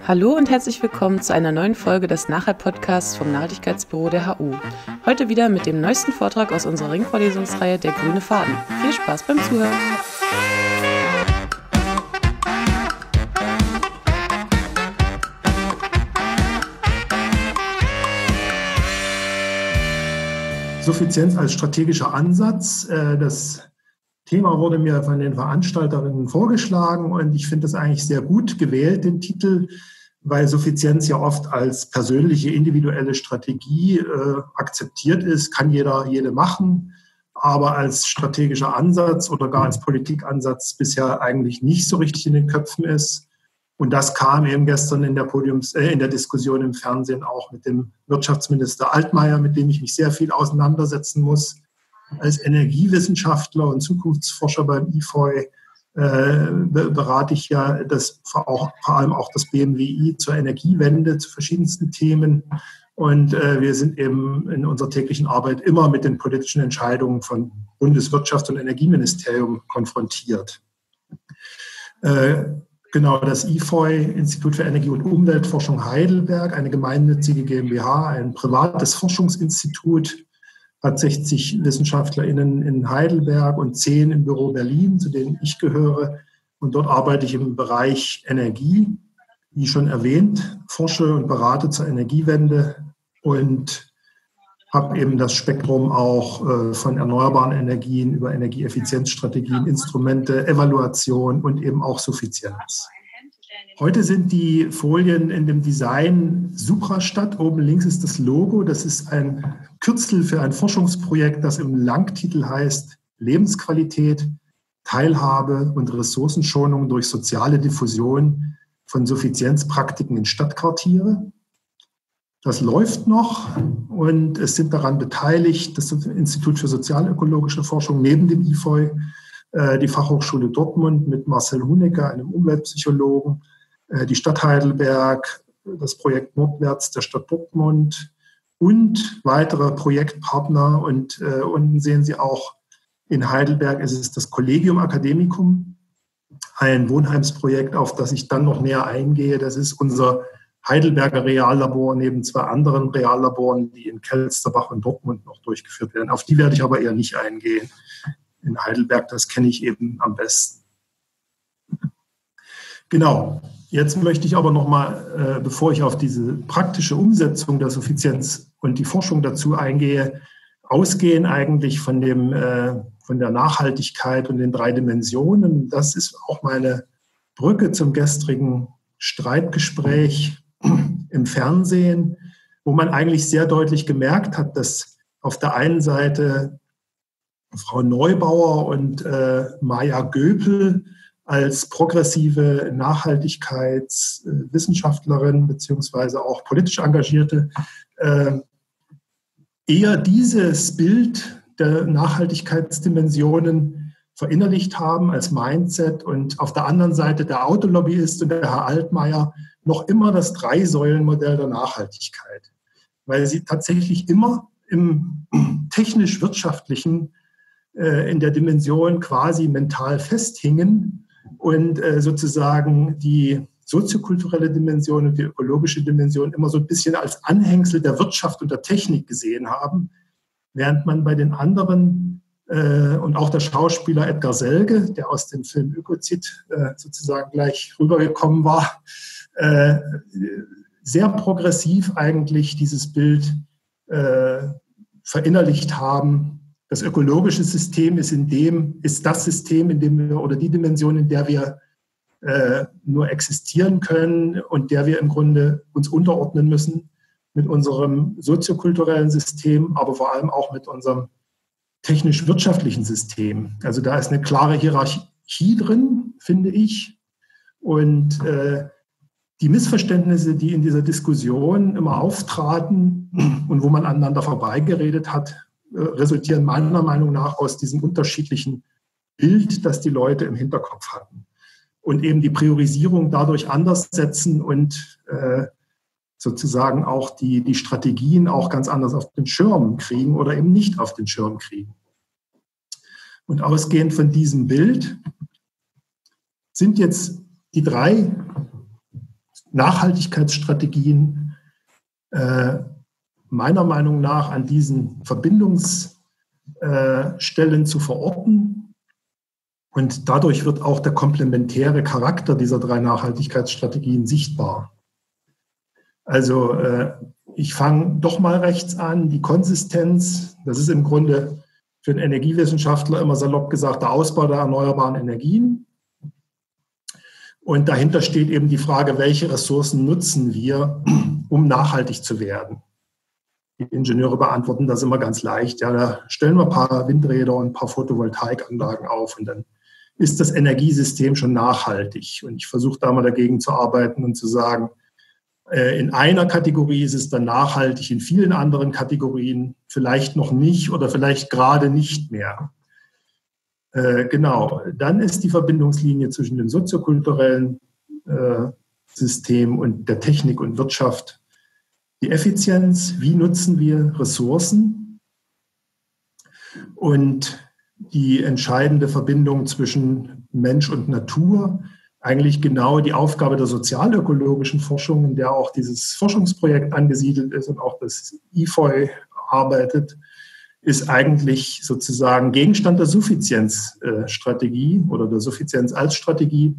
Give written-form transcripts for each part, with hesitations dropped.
Hallo und herzlich willkommen zu einer neuen Folge des Nachhalt-Podcasts vom Nachhaltigkeitsbüro der HU. Heute wieder mit dem neuesten Vortrag aus unserer Ringvorlesungsreihe Der grüne Faden. Viel Spaß beim Zuhören! Suffizienz als strategischer Ansatz. Das Thema wurde mir von den Veranstalterinnen vorgeschlagen und ich finde das eigentlich sehr gut gewählt, den Titel, weil Suffizienz ja oft als persönliche, individuelle Strategie akzeptiert ist, kann jede machen, aber als strategischer Ansatz oder gar als Politikansatz bisher eigentlich nicht so richtig in den Köpfen ist. Und das kam eben gestern in der Diskussion im Fernsehen auch mit dem Wirtschaftsminister Altmaier, mit dem ich mich sehr viel auseinandersetzen muss. Als Energiewissenschaftler und Zukunftsforscher beim IFOI berate ich ja vor allem auch das BMWI zur Energiewende, zu verschiedensten Themen. Und wir sind eben in unserer täglichen Arbeit immer mit den politischen Entscheidungen von Bundeswirtschafts- und Energieministerium konfrontiert. Genau, das IFOI, Institut für Energie- und Umweltforschung Heidelberg, eine gemeinnützige GmbH, ein privates Forschungsinstitut, hat 60 WissenschaftlerInnen in Heidelberg und 10 im Büro Berlin, zu denen ich gehöre. Und dort arbeite ich im Bereich Energie, wie schon erwähnt, forsche und berate zur Energiewende und habe eben das Spektrum auch von erneuerbaren Energien über Energieeffizienzstrategien, Instrumente, Evaluation und eben auch Suffizienz. Heute sind die Folien in dem Design Suprastadt. Oben links ist das Logo. Das ist ein Kürzel für ein Forschungsprojekt, das im Langtitel heißt Lebensqualität, Teilhabe und Ressourcenschonung durch soziale Diffusion von Suffizienzpraktiken in Stadtquartiere. Das läuft noch und es sind daran beteiligt das Institut für sozialökologische Forschung neben dem IFOI, die Fachhochschule Dortmund mit Marcel Hunecker, einem Umweltpsychologen, die Stadt Heidelberg, das Projekt Nordwärts der Stadt Dortmund und weitere Projektpartner. Und unten sehen Sie auch, in Heidelberg ist es das Collegium Academicum, ein Wohnheimsprojekt, auf das ich dann noch näher eingehe. Das ist unser Heidelberger Reallabor neben 2 anderen Reallaboren, die in Kelsterbach und Dortmund noch durchgeführt werden. Auf die werde ich aber eher nicht eingehen. In Heidelberg, das kenne ich eben am besten. Genau, jetzt möchte ich aber nochmal, bevor ich auf diese praktische Umsetzung der Suffizienz und die Forschung dazu eingehe, ausgehen eigentlich von der Nachhaltigkeit und den 3 Dimensionen. Das ist auch meine Brücke zum gestrigen Streitgespräch im Fernsehen, wo man eigentlich sehr deutlich gemerkt hat, dass auf der einen Seite Frau Neubauer und Maja Göpel als progressive Nachhaltigkeitswissenschaftlerin beziehungsweise auch politisch Engagierte eher dieses Bild der Nachhaltigkeitsdimensionen verinnerlicht haben als Mindset und auf der anderen Seite der Autolobbyist und der Herr Altmaier noch immer das 3-Säulen-Modell der Nachhaltigkeit, weil sie tatsächlich immer im technisch-wirtschaftlichen in der Dimension quasi mental festhingen und sozusagen die soziokulturelle Dimension und die ökologische Dimension immer so ein bisschen als Anhängsel der Wirtschaft und der Technik gesehen haben, während man bei den anderen und auch der Schauspieler Edgar Selge, der aus dem Film Ökozid sozusagen gleich rübergekommen war, sehr progressiv eigentlich dieses Bild verinnerlicht haben. Das ökologische System ist das System, in dem wir oder die Dimension, in der wir nur existieren können und der wir im Grunde uns unterordnen müssen mit unserem soziokulturellen System, aber vor allem auch mit unserem technisch-wirtschaftlichen System. Also da ist eine klare Hierarchie drin, finde ich. Und die Missverständnisse, die in dieser Diskussion immer auftraten und wo man aneinander vorbeigeredet hat, resultieren meiner Meinung nach aus diesem unterschiedlichen Bild, das die Leute im Hinterkopf hatten. Und eben die Priorisierung dadurch anders setzen und sozusagen auch die Strategien auch ganz anders auf den Schirm kriegen oder eben nicht auf den Schirm kriegen. Und ausgehend von diesem Bild sind jetzt die 3 Nachhaltigkeitsstrategien meiner Meinung nach an diesen Verbindungsstellen zu verorten. Und dadurch wird auch der komplementäre Charakter dieser 3 Nachhaltigkeitsstrategien sichtbar. Also ich fange doch mal rechts an, die Konsistenz, das ist im Grunde für einen Energiewissenschaftler immer salopp gesagt der Ausbau der erneuerbaren Energien. Und dahinter steht eben die Frage, welche Ressourcen nutzen wir, um nachhaltig zu werden. Die Ingenieure beantworten das immer ganz leicht. Ja, da stellen wir ein paar Windräder und ein paar Photovoltaikanlagen auf und dann ist das Energiesystem schon nachhaltig. Und ich versuche da mal dagegen zu arbeiten und zu sagen, in einer Kategorie ist es dann nachhaltig, in vielen anderen Kategorien vielleicht noch nicht oder vielleicht gerade nicht mehr. Genau, dann ist die Verbindungslinie zwischen dem soziokulturellen System und der Technik und Wirtschaft die Effizienz, wie nutzen wir Ressourcen und die entscheidende Verbindung zwischen Mensch und Natur, eigentlich genau die Aufgabe der sozialökologischen Forschung, in der auch dieses Forschungsprojekt angesiedelt ist und auch das IFOI arbeitet, ist eigentlich sozusagen Gegenstand der Suffizienzstrategie oder der Suffizienz als Strategie.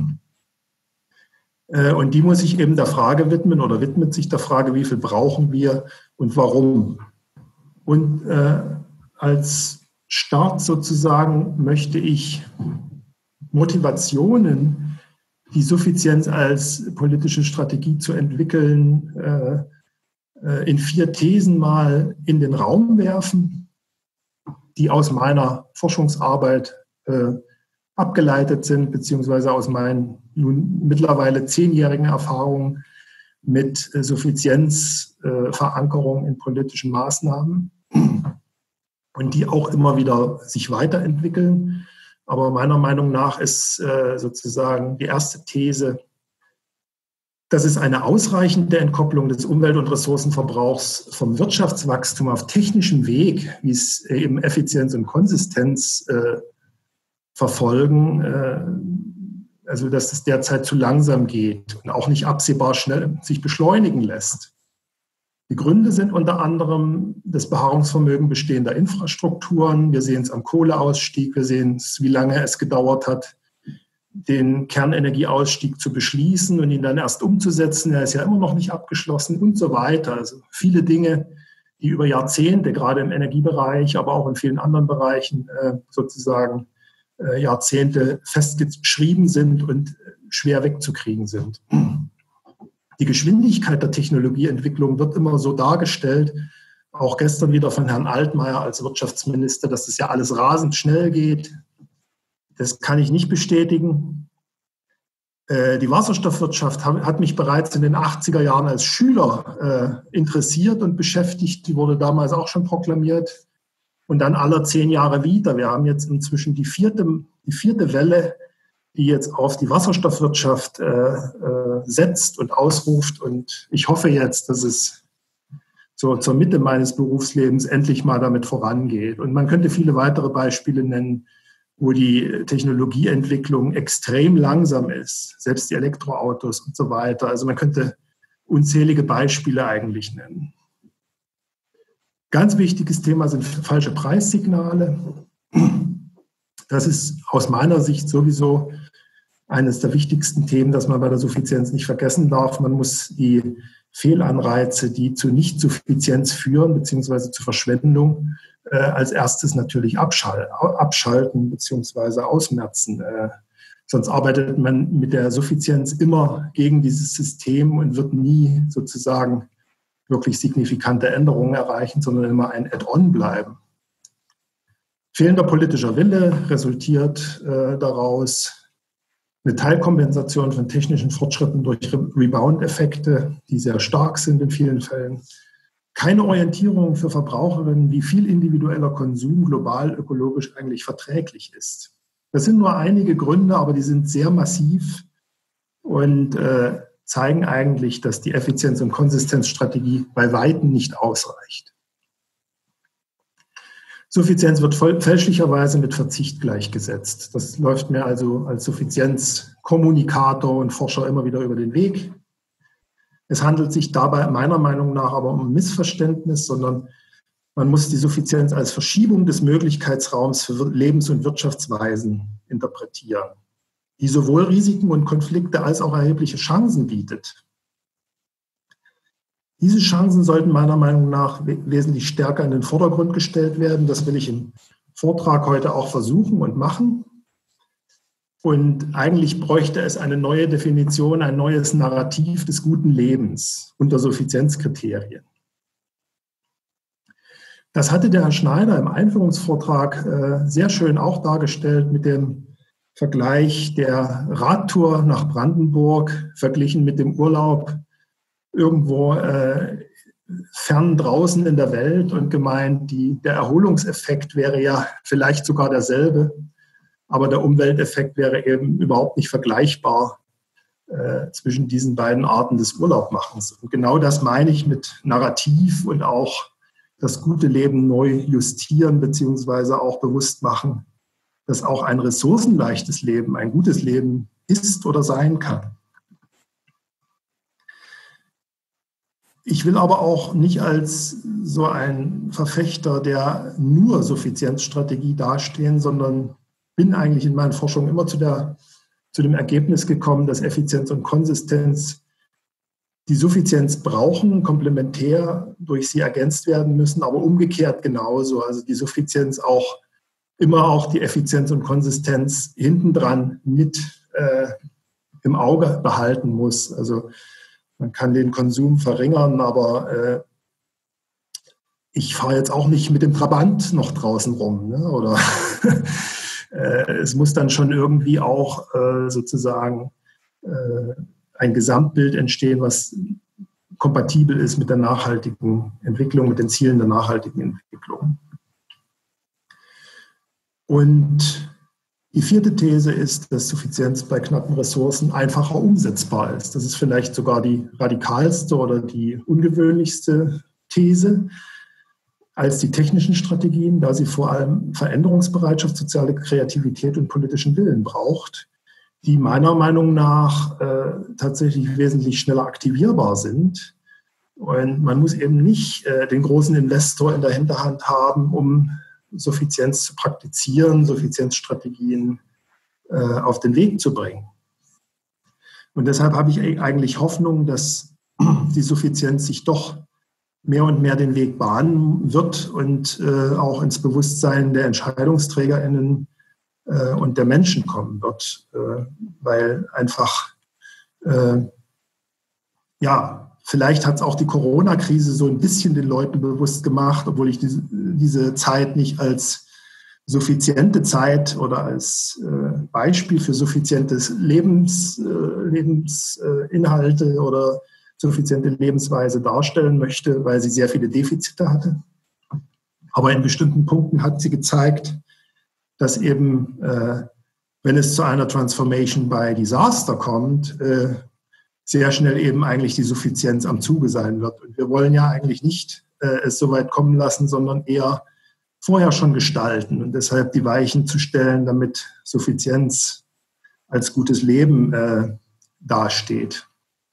Und die muss sich eben der Frage widmen oder widmet sich der Frage, wie viel brauchen wir und warum. Und als Start sozusagen möchte ich Motivationen, die Suffizienz als politische Strategie zu entwickeln, in 4 Thesen mal in den Raum werfen, die aus meiner Forschungsarbeit abgeleitet sind, beziehungsweise aus meinen nun mittlerweile 10-jährigen Erfahrungen mit Suffizienzverankerung in politischen Maßnahmen und die auch immer wieder sich weiterentwickeln. Aber meiner Meinung nach ist sozusagen die erste These, dass es eine ausreichende Entkopplung des Umwelt- und Ressourcenverbrauchs vom Wirtschaftswachstum auf technischem Weg, wie es eben Effizienz und Konsistenz verfolgen, also dass es derzeit zu langsam geht und auch nicht absehbar schnell sich beschleunigen lässt. Die Gründe sind unter anderem das Beharrungsvermögen bestehender Infrastrukturen. Wir sehen es am Kohleausstieg, wir sehen es, wie lange es gedauert hat, den Kernenergieausstieg zu beschließen und ihn dann erst umzusetzen. Er ist ja immer noch nicht abgeschlossen und so weiter. Also viele Dinge, die über Jahrzehnte, gerade im Energiebereich, aber auch in vielen anderen Bereichen sozusagen Jahrzehnte festgeschrieben sind und schwer wegzukriegen sind. Die Geschwindigkeit der Technologieentwicklung wird immer so dargestellt, auch gestern wieder von Herrn Altmaier als Wirtschaftsminister, dass das ja alles rasend schnell geht. Das kann ich nicht bestätigen. Die Wasserstoffwirtschaft hat mich bereits in den 80er Jahren als Schüler interessiert und beschäftigt. Die wurde damals auch schon proklamiert. Und dann alle 10 Jahre wieder. Wir haben jetzt inzwischen die vierte Welle, die jetzt auf die Wasserstoffwirtschaft setzt und ausruft. Und ich hoffe jetzt, dass es so zur Mitte meines Berufslebens endlich mal damit vorangeht. Und man könnte viele weitere Beispiele nennen, wo die Technologieentwicklung extrem langsam ist, selbst die Elektroautos und so weiter. Also man könnte unzählige Beispiele eigentlich nennen. Ganz wichtiges Thema sind falsche Preissignale. Das ist aus meiner Sicht sowieso eines der wichtigsten Themen, das man bei der Suffizienz nicht vergessen darf. Man muss die Fehlanreize, die zu Nicht-Suffizienz führen, beziehungsweise zu Verschwendung, als erstes natürlich abschalten beziehungsweise ausmerzen. Sonst arbeitet man mit der Suffizienz immer gegen dieses System und wird nie sozusagen wirklich signifikante Änderungen erreichen, sondern immer ein Add-on bleiben. Fehlender politischer Wille resultiert daraus eine Teilkompensation von technischen Fortschritten durch Rebound-Effekte, die sehr stark sind in vielen Fällen. Keine Orientierung für Verbraucherinnen, wie viel individueller Konsum global ökologisch eigentlich verträglich ist. Das sind nur einige Gründe, aber die sind sehr massiv und zeigen eigentlich, dass die Effizienz- und Konsistenzstrategie bei Weitem nicht ausreicht. Suffizienz wird fälschlicherweise mit Verzicht gleichgesetzt. Das läuft mir also als Suffizienzkommunikator und Forscher immer wieder über den Weg. Es handelt sich dabei meiner Meinung nach aber um ein Missverständnis, sondern man muss die Suffizienz als Verschiebung des Möglichkeitsraums für Lebens- und Wirtschaftsweisen interpretieren, die sowohl Risiken und Konflikte als auch erhebliche Chancen bietet. Diese Chancen sollten meiner Meinung nach wesentlich stärker in den Vordergrund gestellt werden. Das will ich im Vortrag heute auch versuchen und machen. Und eigentlich bräuchte es eine neue Definition, ein neues Narrativ des guten Lebens unter Suffizienzkriterien. Das hatte der Herr Schneider im Einführungsvortrag sehr schön auch dargestellt mit dem Vergleich der Radtour nach Brandenburg verglichen mit dem Urlaub irgendwo fern draußen in der Welt und gemeint, der Erholungseffekt wäre ja vielleicht sogar derselbe, aber der Umwelteffekt wäre eben überhaupt nicht vergleichbar zwischen diesen beiden Arten des Urlaubmachens. Und genau das meine ich mit Narrativ und auch das gute Leben neu justieren beziehungsweise auch bewusst machen, dass auch ein ressourcenleichtes Leben ein gutes Leben ist oder sein kann. Ich will aber auch nicht als so ein Verfechter der nur Suffizienzstrategie dastehen, sondern bin eigentlich in meinen Forschungen immer zu dem Ergebnis gekommen, dass Effizienz und Konsistenz die Suffizienz brauchen, komplementär durch sie ergänzt werden müssen, aber umgekehrt genauso. Also die Suffizienz auch immer die Effizienz und Konsistenz hintendran mit im Auge behalten muss. Also man kann den Konsum verringern, aber ich fahre jetzt auch nicht mit dem Trabant noch draußen rum, ne? Oder es muss dann schon irgendwie auch sozusagen ein Gesamtbild entstehen, was kompatibel ist mit der nachhaltigen Entwicklung, mit den Zielen der nachhaltigen Entwicklung. Und die vierte These ist, dass Suffizienz bei knappen Ressourcen einfacher umsetzbar ist. Das ist vielleicht sogar die radikalste oder die ungewöhnlichste These als die technischen Strategien, da sie vor allem Veränderungsbereitschaft, soziale Kreativität und politischen Willen braucht, die meiner Meinung nach tatsächlich wesentlich schneller aktivierbar sind. Und man muss eben nicht den großen Investor in der Hinterhand haben, um Suffizienz zu praktizieren, Suffizienzstrategien auf den Weg zu bringen. Und deshalb habe ich eigentlich Hoffnung, dass die Suffizienz sich doch mehr und mehr den Weg bahnen wird und auch ins Bewusstsein der EntscheidungsträgerInnen und der Menschen kommen wird, weil einfach, vielleicht hat es auch die Corona-Krise so ein bisschen den Leuten bewusst gemacht, obwohl ich diese Zeit nicht als suffiziente Zeit oder als Beispiel für suffizientes Lebensinhalte oder suffiziente Lebensweise darstellen möchte, weil sie sehr viele Defizite hatte. Aber in bestimmten Punkten hat sie gezeigt, dass eben, wenn es zu einer Transformation by Disaster kommt, sehr schnell eben eigentlich die Suffizienz am Zuge sein wird. Und wir wollen ja eigentlich nicht es so weit kommen lassen, sondern eher vorher schon gestalten und deshalb die Weichen zu stellen, damit Suffizienz als gutes Leben dasteht.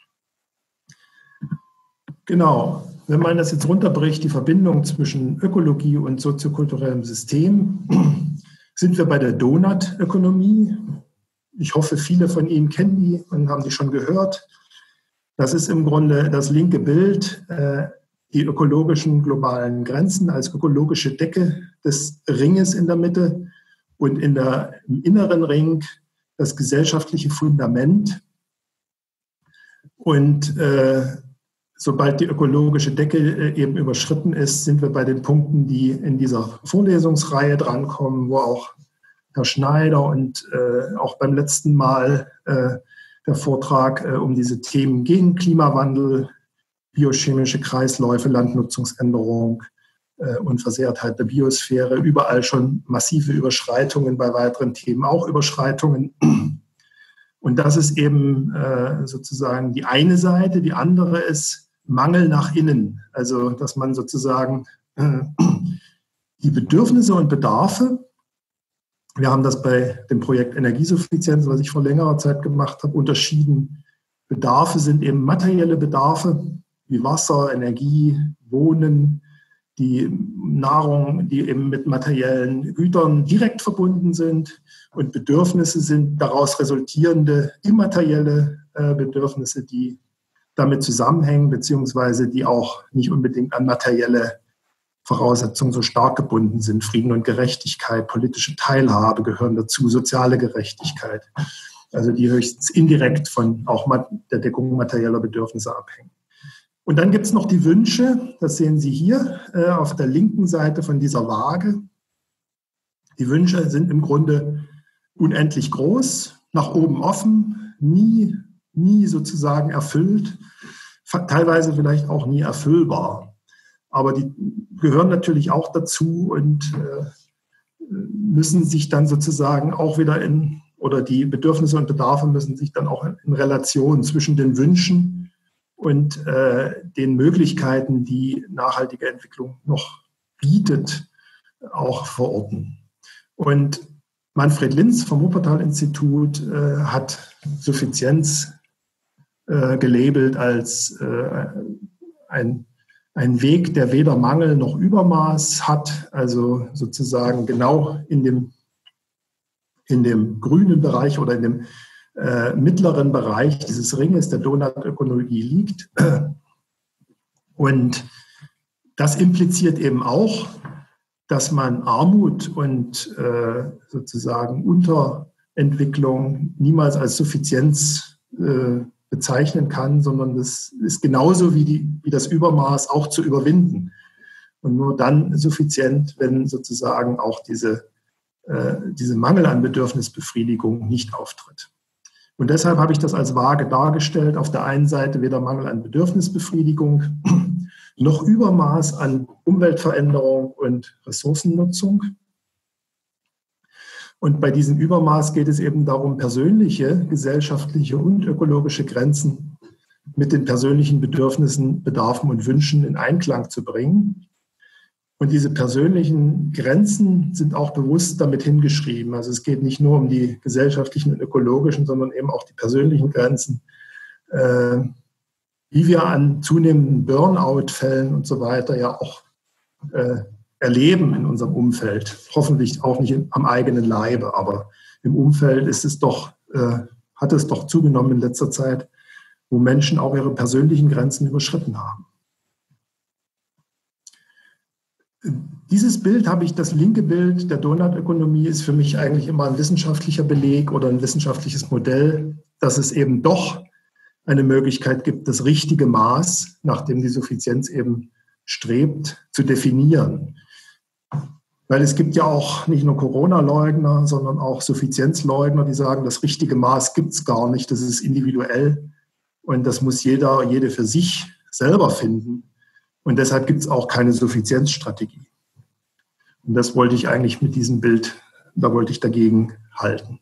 Genau, wenn man das jetzt runterbricht, die Verbindung zwischen Ökologie und soziokulturellem System, sind wir bei der Donut-Ökonomie. Ich hoffe, viele von Ihnen kennen die und haben die schon gehört. Das ist im Grunde das linke Bild, die ökologischen globalen Grenzen als ökologische Decke des Ringes in der Mitte und im inneren Ring das gesellschaftliche Fundament. Und sobald die ökologische Decke eben überschritten ist, sind wir bei den Punkten, die in dieser Vorlesungsreihe drankommen, wo auch Herr Schneider und auch beim letzten Mal der Vortrag um diese Themen gehen: Klimawandel, biochemische Kreisläufe, Landnutzungsänderung, Unversehrtheit der Biosphäre, überall schon massive Überschreitungen, bei weiteren Themen auch Überschreitungen. Und das ist eben sozusagen die eine Seite. Die andere ist Mangel nach innen. Also dass man sozusagen die Bedürfnisse und Bedarfe, wir haben das bei dem Projekt Energiesuffizienz, was ich vor längerer Zeit gemacht habe, unterschieden Bedarfe sind eben materielle Bedarfe wie Wasser, Energie, Wohnen, die Nahrung, die eben mit materiellen Gütern direkt verbunden sind. Und Bedürfnisse sind daraus resultierende immaterielle Bedürfnisse, die damit zusammenhängen, beziehungsweise die auch nicht unbedingt an materielle Voraussetzungen so stark gebunden sind. Frieden und Gerechtigkeit, politische Teilhabe gehören dazu, soziale Gerechtigkeit, also die höchstens indirekt von auch der Deckung materieller Bedürfnisse abhängen. Und dann gibt es noch die Wünsche, das sehen Sie hier auf der linken Seite von dieser Waage. Die Wünsche sind im Grunde unendlich groß, nach oben offen, nie sozusagen erfüllt, teilweise vielleicht auch nie erfüllbar. Aber die gehören natürlich auch dazu und müssen sich dann sozusagen auch wieder oder die Bedürfnisse und Bedarfe müssen sich dann auch in Relation zwischen den Wünschen und den Möglichkeiten, die nachhaltige Entwicklung noch bietet, auch verorten. Und Manfred Linz vom Wuppertal-Institut hat Suffizienz gelabelt als ein Weg, der weder Mangel noch Übermaß hat, also sozusagen genau in dem grünen Bereich oder in dem mittleren Bereich dieses Ringes der Donutökonomie liegt. Und das impliziert eben auch, dass man Armut und sozusagen Unterentwicklung niemals als Suffizienz bezeichnen kann, sondern das ist genauso wie das Übermaß auch zu überwinden. Und nur dann suffizient, wenn sozusagen auch diese Mangel an Bedürfnisbefriedigung nicht auftritt. Und deshalb habe ich das als Waage dargestellt. Auf der einen Seite weder Mangel an Bedürfnisbefriedigung noch Übermaß an Umweltveränderung und Ressourcennutzung. Und bei diesem Übermaß geht es eben darum, persönliche, gesellschaftliche und ökologische Grenzen mit den persönlichen Bedürfnissen, Bedarfen und Wünschen in Einklang zu bringen. Und diese persönlichen Grenzen sind auch bewusst damit hingeschrieben. Also es geht nicht nur um die gesellschaftlichen und ökologischen, sondern eben auch die persönlichen Grenzen, wie wir an zunehmenden Burnout-Fällen und so weiter ja auch erleben in unserem Umfeld. Hoffentlich auch nicht am eigenen Leibe, aber im Umfeld hat es doch zugenommen in letzter Zeit, wo Menschen auch ihre persönlichen Grenzen überschritten haben. Dieses Bild das linke Bild der Donutökonomie ist für mich eigentlich immer ein wissenschaftlicher Beleg oder ein wissenschaftliches Modell, dass es eben doch eine Möglichkeit gibt, das richtige Maß, nach dem die Suffizienz eben strebt, zu definieren. Weil es gibt ja auch nicht nur Corona-Leugner, sondern auch Suffizienzleugner, die sagen, das richtige Maß gibt es gar nicht, das ist individuell und das muss jede für sich selber finden. Und deshalb gibt es auch keine Suffizienzstrategie. Und das wollte ich eigentlich mit diesem Bild, da wollte ich dagegen halten.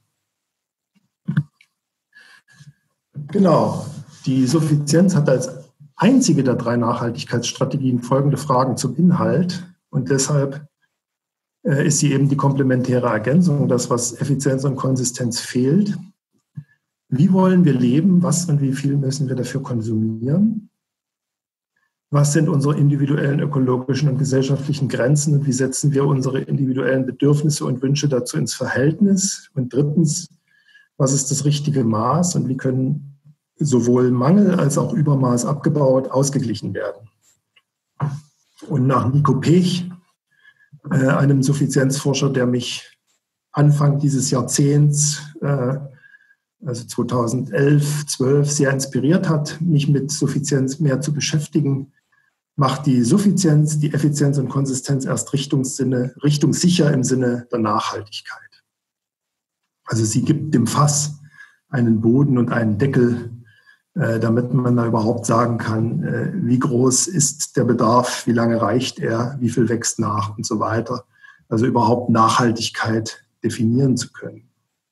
Genau, die Suffizienz hat als einzige der 3 Nachhaltigkeitsstrategien folgende Fragen zum Inhalt. Und deshalb ist sie eben die komplementäre Ergänzung, das, was Effizienz und Konsistenz fehlt. Wie wollen wir leben? Was und wie viel müssen wir dafür konsumieren? Was sind unsere individuellen ökologischen und gesellschaftlichen Grenzen und wie setzen wir unsere individuellen Bedürfnisse und Wünsche dazu ins Verhältnis? Und drittens, was ist das richtige Maß und wie können sowohl Mangel als auch Übermaß abgebaut, ausgeglichen werden? Und nach Nico Pech, einem Suffizienzforscher, der mich Anfang dieses Jahrzehnts, also 2011, 12, sehr inspiriert hat, mich mit Suffizienz mehr zu beschäftigen, macht die Suffizienz, die Effizienz und Konsistenz erst richtungssicher im Sinne der Nachhaltigkeit. Also sie gibt dem Fass einen Boden und einen Deckel, damit man da überhaupt sagen kann, wie groß ist der Bedarf, wie lange reicht er, wie viel wächst nach und so weiter. Also überhaupt Nachhaltigkeit definieren zu können.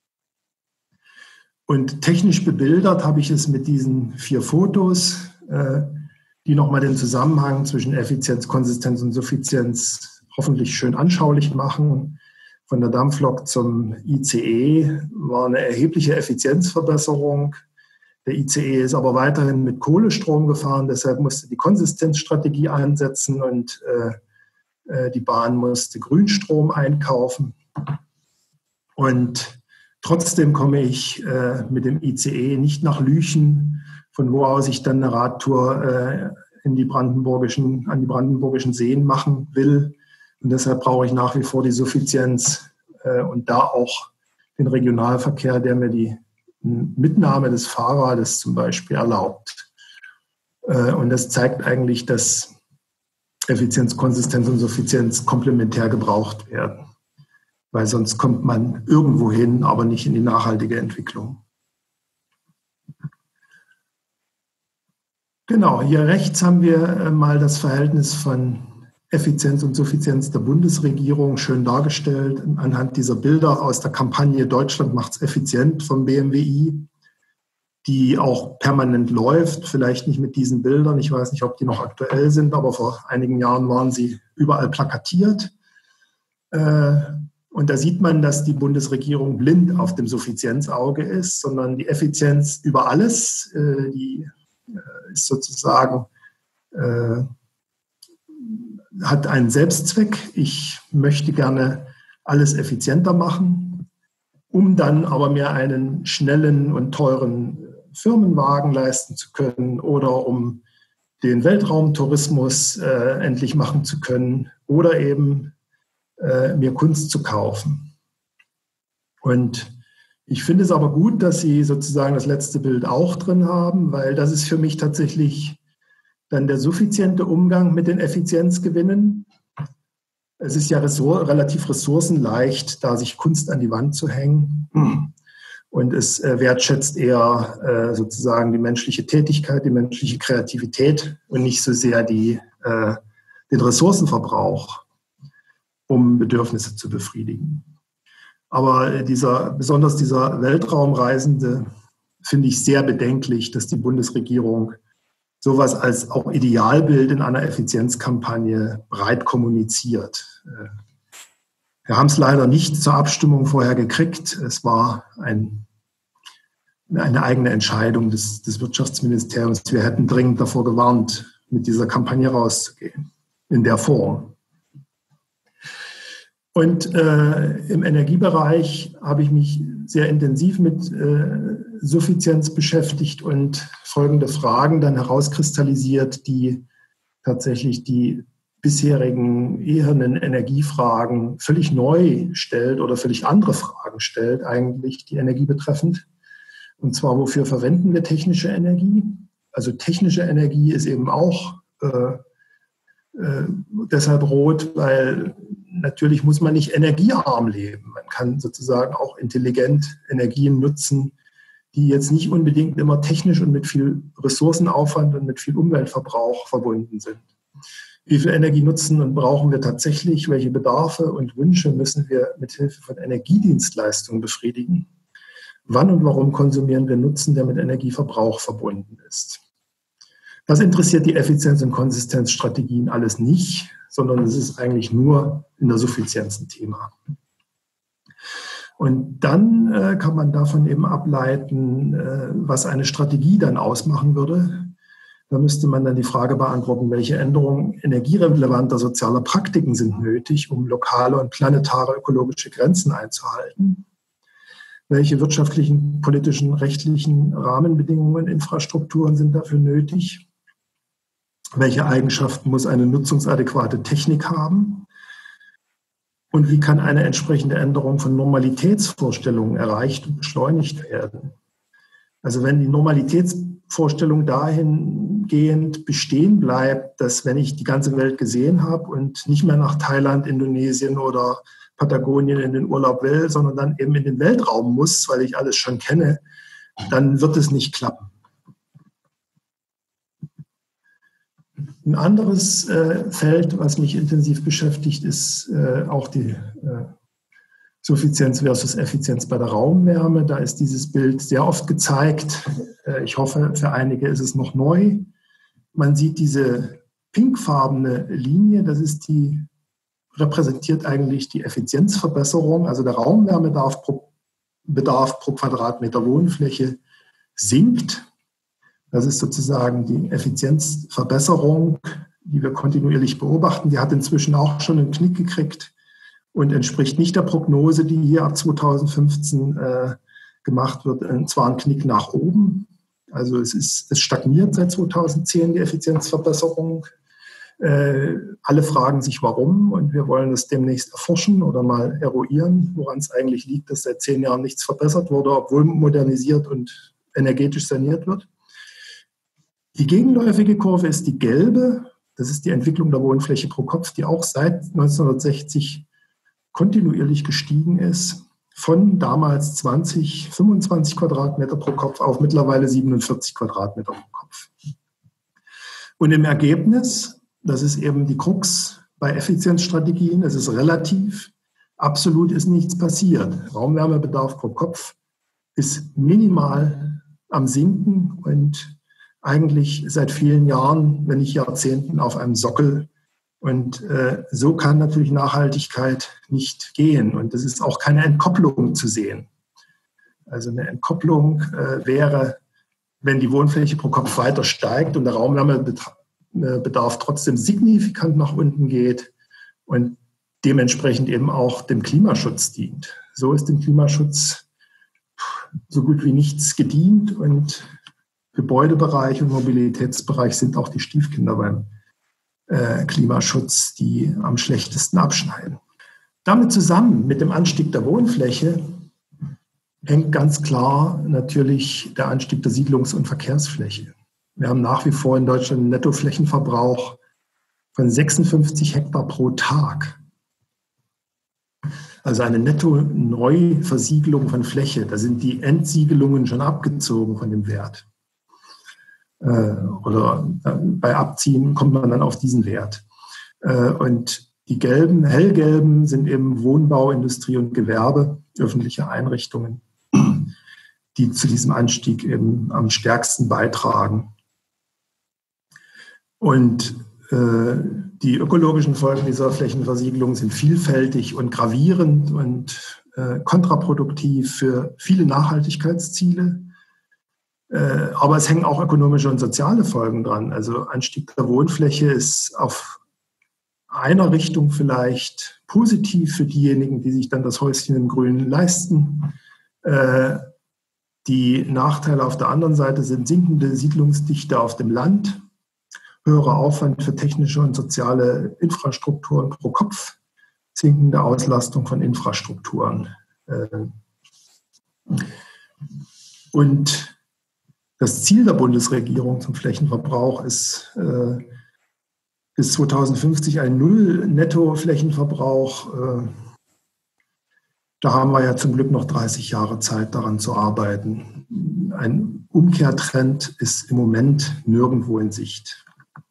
Und technisch bebildert habe ich es mit diesen 4 Fotos, die nochmal den Zusammenhang zwischen Effizienz, Konsistenz und Suffizienz hoffentlich schön anschaulich machen. Von der Dampflok zum ICE war eine erhebliche Effizienzverbesserung. Der ICE ist aber weiterhin mit Kohlestrom gefahren, deshalb musste die Konsistenzstrategie einsetzen und die Bahn musste Grünstrom einkaufen. Und trotzdem komme ich mit dem ICE nicht nach Lüchen, von wo aus ich dann eine Radtour an die brandenburgischen Seen machen will. Und deshalb brauche ich nach wie vor die Suffizienz und da auch den Regionalverkehr, der mir die Mitnahme des Fahrrades zum Beispiel erlaubt. Und das zeigt eigentlich, dass Effizienz, Konsistenz und Suffizienz komplementär gebraucht werden. Weil sonst kommt man irgendwo hin, aber nicht in die nachhaltige Entwicklung. Genau, hier rechts haben wir mal das Verhältnis von Effizienz und Suffizienz der Bundesregierung schön dargestellt anhand dieser Bilder aus der Kampagne Deutschland macht's effizient vom BMWI, die auch permanent läuft, vielleicht nicht mit diesen Bildern, ich weiß nicht, ob die noch aktuell sind, aber vor einigen Jahren waren sie überall plakatiert. Und da sieht man, dass die Bundesregierung blind auf dem Suffizienzauge ist, sondern die Effizienz über alles, die ist sozusagen, hat einen Selbstzweck. Ich möchte gerne alles effizienter machen, um dann aber mir einen schnellen und teuren Firmenwagen leisten zu können oder um den Weltraumtourismus endlich machen zu können oder eben mir Kunst zu kaufen. Und ich finde es aber gut, dass Sie sozusagen das letzte Bild auch drin haben, weil das ist für mich tatsächlich dann der suffiziente Umgang mit den Effizienzgewinnen. Es ist ja relativ ressourcenleicht, da sich Kunst an die Wand zu hängen. Und es wertschätzt eher sozusagen die menschliche Tätigkeit, die menschliche Kreativität und nicht so sehr den Ressourcenverbrauch, um Bedürfnisse zu befriedigen. Aber besonders dieser Weltraumreisende finde ich sehr bedenklich, dass die Bundesregierung sowas als auch Idealbild in einer Effizienzkampagne breit kommuniziert. Wir haben es leider nicht zur Abstimmung vorher gekriegt. Es war eine eigene Entscheidung des Wirtschaftsministeriums. Wir hätten dringend davor gewarnt, mit dieser Kampagne rauszugehen, in der Form. Und im Energiebereich habe ich mich sehr intensiv mit Suffizienz beschäftigt und folgende Fragen dann herauskristallisiert, die tatsächlich die bisherigen ehernen Energiefragen völlig neu stellt oder völlig andere Fragen stellt, eigentlich die Energie betreffend. Und zwar, wofür verwenden wir technische Energie? Also technische Energie ist eben auch deshalb rot, weil natürlich muss man nicht energiearm leben. Man kann sozusagen auch intelligent Energien nutzen, die jetzt nicht unbedingt immer technisch und mit viel Ressourcenaufwand und mit viel Umweltverbrauch verbunden sind. Wie viel Energie nutzen und brauchen wir tatsächlich? Welche Bedarfe und Wünsche müssen wir mit Hilfe von Energiedienstleistungen befriedigen? Wann und warum konsumieren wir Nutzen, der mit Energieverbrauch verbunden ist? Das interessiert die Effizienz- und Konsistenzstrategien alles nicht, sondern es ist eigentlich nur in der Suffizienz ein Thema. Und dann kann man davon eben ableiten, was eine Strategie dann ausmachen würde. Da müsste man dann die Frage beantworten, welche Änderungen energierelevanter sozialer Praktiken sind nötig, um lokale und planetare ökologische Grenzen einzuhalten. Welche wirtschaftlichen, politischen, rechtlichen Rahmenbedingungen, Infrastrukturen sind dafür nötig? Welche Eigenschaften muss eine nutzungsadäquate Technik haben? Und wie kann eine entsprechende Änderung von Normalitätsvorstellungen erreicht und beschleunigt werden? Also wenn die Normalitätsvorstellung dahingehend bestehen bleibt, dass wenn ich die ganze Welt gesehen habe und nicht mehr nach Thailand, Indonesien oder Patagonien in den Urlaub will, sondern dann eben in den Weltraum muss, weil ich alles schon kenne, dann wird es nicht klappen. Ein anderes Feld, was mich intensiv beschäftigt, ist auch die Suffizienz versus Effizienz bei der Raumwärme. Da ist dieses Bild sehr oft gezeigt. Ich hoffe, für einige ist es noch neu. Man sieht diese pinkfarbene Linie, repräsentiert eigentlich die Effizienzverbesserung. Also der Raumwärmebedarf pro Quadratmeter Wohnfläche sinkt. Das ist sozusagen die Effizienzverbesserung, die wir kontinuierlich beobachten. Die hat inzwischen auch schon einen Knick gekriegt und entspricht nicht der Prognose, die hier ab 2015 gemacht wird, und zwar ein Knick nach oben. Also es stagniert seit 2010, die Effizienzverbesserung. Alle fragen sich, warum, und wir wollen das demnächst erforschen oder mal eruieren, woran es eigentlich liegt, dass seit 10 Jahren nichts verbessert wurde, obwohl modernisiert und energetisch saniert wird. Die gegenläufige Kurve ist die gelbe. Das ist die Entwicklung der Wohnfläche pro Kopf, die auch seit 1960 kontinuierlich gestiegen ist, von damals 25 Quadratmeter pro Kopf auf mittlerweile 47 Quadratmeter pro Kopf. Und im Ergebnis, das ist eben die Krux bei Effizienzstrategien, es ist relativ, absolut ist nichts passiert. Raumwärmebedarf pro Kopf ist minimal am Sinken und eigentlich seit vielen Jahren, wenn nicht Jahrzehnten, auf einem Sockel. Und so kann natürlich Nachhaltigkeit nicht gehen. Und es ist auch keine Entkopplung zu sehen. Also eine Entkopplung wäre, wenn die Wohnfläche pro Kopf weiter steigt und der Raumwärmebedarf trotzdem signifikant nach unten geht und dementsprechend eben auch dem Klimaschutz dient. So ist dem Klimaschutz so gut wie nichts gedient und Gebäudebereich und Mobilitätsbereich sind auch die Stiefkinder beim Klimaschutz, die am schlechtesten abschneiden. Damit zusammen mit dem Anstieg der Wohnfläche hängt ganz klar natürlich der Anstieg der Siedlungs- und Verkehrsfläche. Wir haben nach wie vor in Deutschland einen Nettoflächenverbrauch von 56 Hektar pro Tag. Also eine Netto-Neuversiegelung von Fläche. Da sind die Entsiegelungen schon abgezogen von dem Wert. Oder bei Abziehen kommt man dann auf diesen Wert. Und die gelben, hellgelben sind eben Wohnbau, Industrie und Gewerbe, öffentliche Einrichtungen, die zu diesem Anstieg eben am stärksten beitragen. Und die ökologischen Folgen dieser Flächenversiegelung sind vielfältig und gravierend und kontraproduktiv für viele Nachhaltigkeitsziele. Aber es hängen auch ökonomische und soziale Folgen dran. Also Anstieg der Wohnfläche ist auf einer Richtung vielleicht positiv für diejenigen, die sich dann das Häuschen im Grünen leisten. Die Nachteile auf der anderen Seite sind sinkende Siedlungsdichte auf dem Land, höherer Aufwand für technische und soziale Infrastrukturen pro Kopf, sinkende Auslastung von Infrastrukturen. Und das Ziel der Bundesregierung zum Flächenverbrauch ist bis 2050 ein Null-Netto-Flächenverbrauch. Da haben wir ja zum Glück noch 30 Jahre Zeit, daran zu arbeiten. Ein Umkehrtrend ist im Moment nirgendwo in Sicht.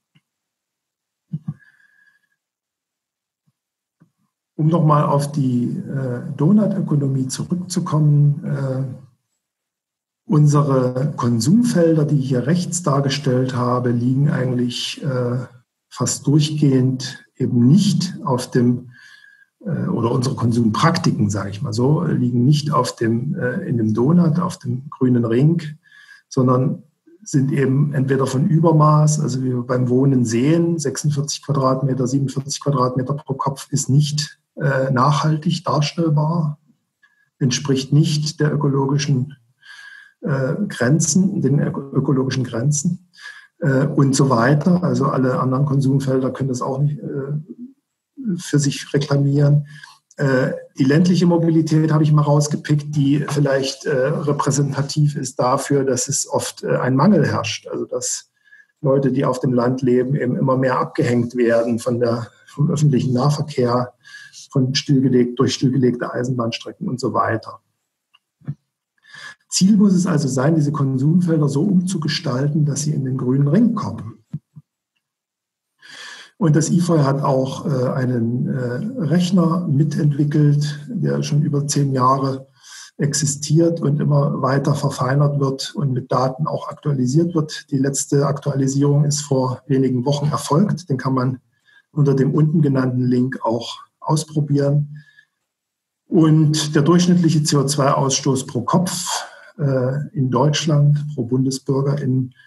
Um nochmal auf die Donutökonomie zurückzukommen, unsere Konsumfelder, die ich hier rechts dargestellt habe, liegen eigentlich fast durchgehend eben nicht auf dem, oder unsere Konsumpraktiken, sage ich mal so, liegen nicht auf dem, in dem Donut, auf dem grünen Ring, sondern sind eben entweder von Übermaß, also wie wir beim Wohnen sehen, 46 Quadratmeter, 47 Quadratmeter pro Kopf ist nicht nachhaltig darstellbar, entspricht nicht der ökologischen Grenzen, den ökologischen Grenzen und so weiter. Also alle anderen Konsumfelder können das auch nicht für sich reklamieren. Die ländliche Mobilität habe ich mal rausgepickt, die vielleicht repräsentativ ist dafür, dass es oft ein Mangel herrscht. Also dass Leute, die auf dem Land leben, eben immer mehr abgehängt werden vom öffentlichen Nahverkehr, durch stillgelegte Eisenbahnstrecken und so weiter. Ziel muss es also sein, diese Konsumfelder so umzugestalten, dass sie in den grünen Ring kommen. Und das IFOI hat auch einen Rechner mitentwickelt, der schon über 10 Jahre existiert und immer weiter verfeinert wird und mit Daten auch aktualisiert wird. Die letzte Aktualisierung ist vor wenigen Wochen erfolgt. Den kann man unter dem unten genannten Link auch ausprobieren. Und der durchschnittliche CO2-Ausstoß pro Kopf in Deutschland, pro Bundesbürgerin,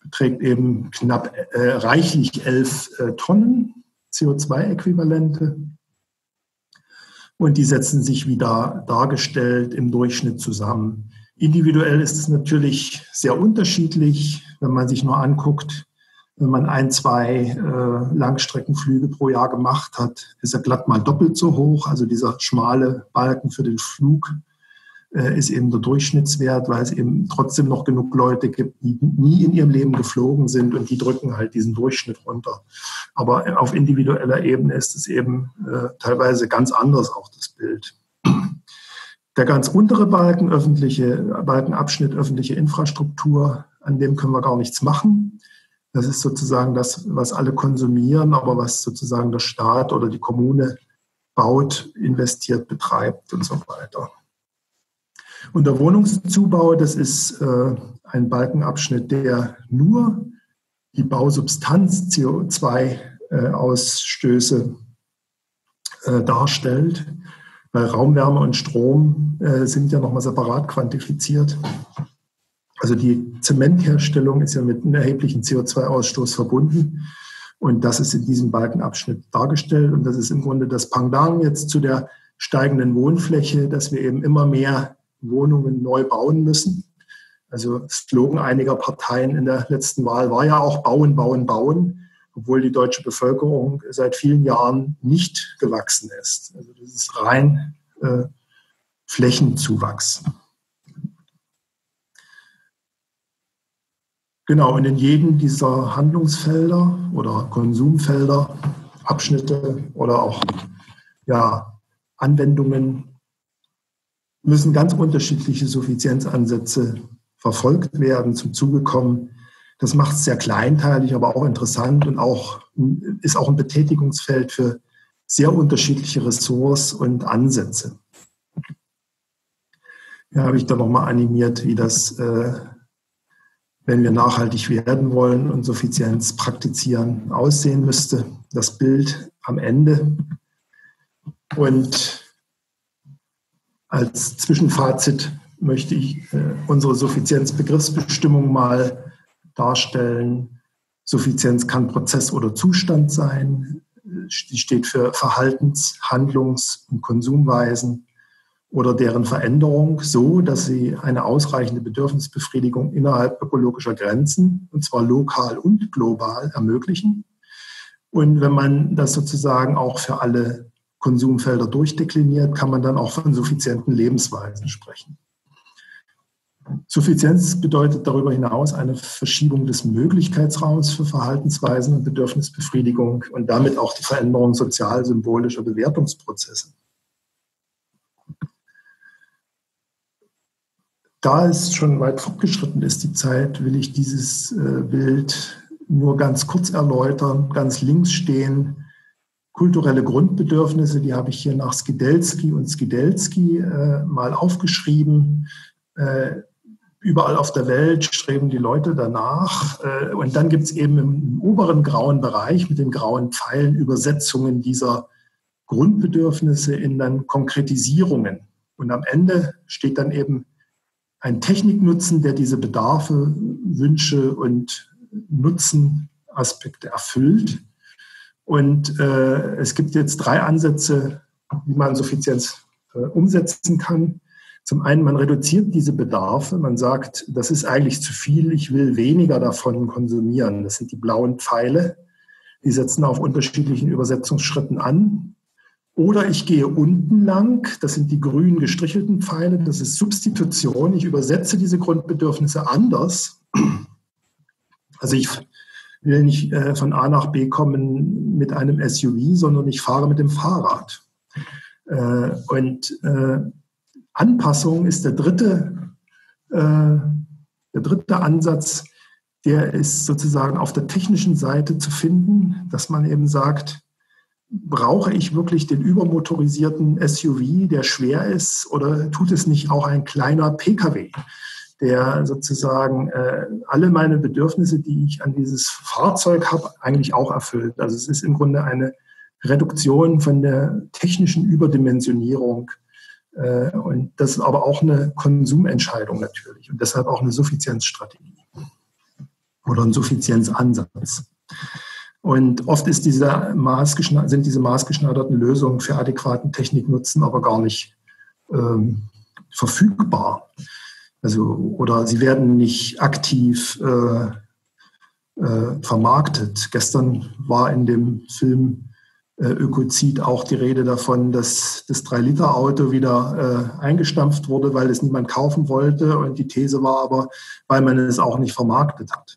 beträgt eben reichlich 11 Tonnen CO2-Äquivalente. Und die setzen sich wieder dargestellt im Durchschnitt zusammen. Individuell ist es natürlich sehr unterschiedlich, wenn man sich nur anguckt, wenn man 1-2 Langstreckenflüge pro Jahr gemacht hat, ist er glatt mal doppelt so hoch. Also dieser schmale Balken für den Flug ist eben der Durchschnittswert, weil es eben trotzdem noch genug Leute gibt, die nie in ihrem Leben geflogen sind und die drücken halt diesen Durchschnitt runter. Aber auf individueller Ebene ist es eben teilweise ganz anders auch das Bild. Der ganz untere Balken, Balkenabschnitt öffentliche Infrastruktur, an dem können wir gar nichts machen. Das ist sozusagen das, was alle konsumieren, aber was sozusagen der Staat oder die Kommune baut, investiert, betreibt und so weiter. Und der Wohnungszubau, das ist ein Balkenabschnitt, der nur die Bausubstanz CO2-Ausstöße darstellt, weil Raumwärme und Strom sind ja nochmal separat quantifiziert. Also die Zementherstellung ist ja mit einem erheblichen CO2-Ausstoß verbunden. Und das ist in diesem Balkenabschnitt dargestellt. Und das ist im Grunde das Pendant jetzt zu der steigenden Wohnfläche, dass wir eben immer mehr Wohnungen neu bauen müssen. Also Slogan einiger Parteien in der letzten Wahl war ja auch bauen, bauen, bauen, obwohl die deutsche Bevölkerung seit vielen Jahren nicht gewachsen ist. Also das ist rein Flächenzuwachs. Genau, und in jedem dieser Handlungsfelder oder Konsumfelder, Abschnitte oder auch Anwendungen müssen ganz unterschiedliche Suffizienzansätze verfolgt werden, zum Zuge kommen. Das macht es sehr kleinteilig, aber auch interessant und ist auch ein Betätigungsfeld für sehr unterschiedliche Ressorts und Ansätze. Ja, habe ich da nochmal animiert, wie das, wenn wir nachhaltig werden wollen und Suffizienz praktizieren, aussehen müsste. Das Bild am Ende. Und als Zwischenfazit möchte ich unsere Suffizienzbegriffsbestimmung mal darstellen. Suffizienz kann Prozess oder Zustand sein. Sie steht für Verhaltens-, Handlungs- und Konsumweisen oder deren Veränderung so, dass sie eine ausreichende Bedürfnisbefriedigung innerhalb ökologischer Grenzen, und zwar lokal und global, ermöglichen. Und wenn man das sozusagen auch für alle Konsumfelder durchdekliniert, kann man dann auch von suffizienten Lebensweisen sprechen. Suffizienz bedeutet darüber hinaus eine Verschiebung des Möglichkeitsraums für Verhaltensweisen und Bedürfnisbefriedigung und damit auch die Veränderung sozial-symbolischer Bewertungsprozesse. Da es schon weit fortgeschritten ist, die Zeit, will ich dieses Bild nur ganz kurz erläutern. Ganz links stehen kulturelle Grundbedürfnisse, die habe ich hier nach Skidelsky und Skidelsky mal aufgeschrieben. Überall auf der Welt streben die Leute danach. Und dann gibt es eben im oberen grauen Bereich mit den grauen Pfeilen Übersetzungen dieser Grundbedürfnisse in dann Konkretisierungen. Und am Ende steht dann eben ein Techniknutzen, der diese Bedarfe, Wünsche und Nutzenaspekte erfüllt. Und es gibt jetzt 3 Ansätze, wie man Suffizienz umsetzen kann. Zum einen, man reduziert diese Bedarfe. Man sagt, das ist eigentlich zu viel, ich will weniger davon konsumieren. Das sind die blauen Pfeile. Die setzen auf unterschiedlichen Übersetzungsschritten an. Oder ich gehe unten lang, das sind die grün gestrichelten Pfeile, das ist Substitution. Ich übersetze diese Grundbedürfnisse anders. Also ich will nicht von A nach B kommen mit einem SUV, sondern ich fahre mit dem Fahrrad. Anpassung ist der dritte Ansatz, der ist sozusagen auf der technischen Seite zu finden, dass man eben sagt, brauche ich wirklich den übermotorisierten SUV, der schwer ist, oder tut es nicht auch ein kleiner PKW, der sozusagen alle meine Bedürfnisse, die ich an dieses Fahrzeug habe, eigentlich auch erfüllt. Also es ist im Grunde eine Reduktion von der technischen Überdimensionierung. Und das ist aber auch eine Konsumentscheidung natürlich und deshalb auch eine Suffizienzstrategie. oder ein Suffizienzansatz. Und oft ist sind diese maßgeschneiderten Lösungen für adäquaten Techniknutzen aber gar nicht verfügbar. Oder sie werden nicht aktiv vermarktet. Gestern war in dem Film Ökozid auch die Rede davon, dass das 3-Liter-Auto wieder eingestampft wurde, weil es niemand kaufen wollte. Und die These war aber, weil man es auch nicht vermarktet hat.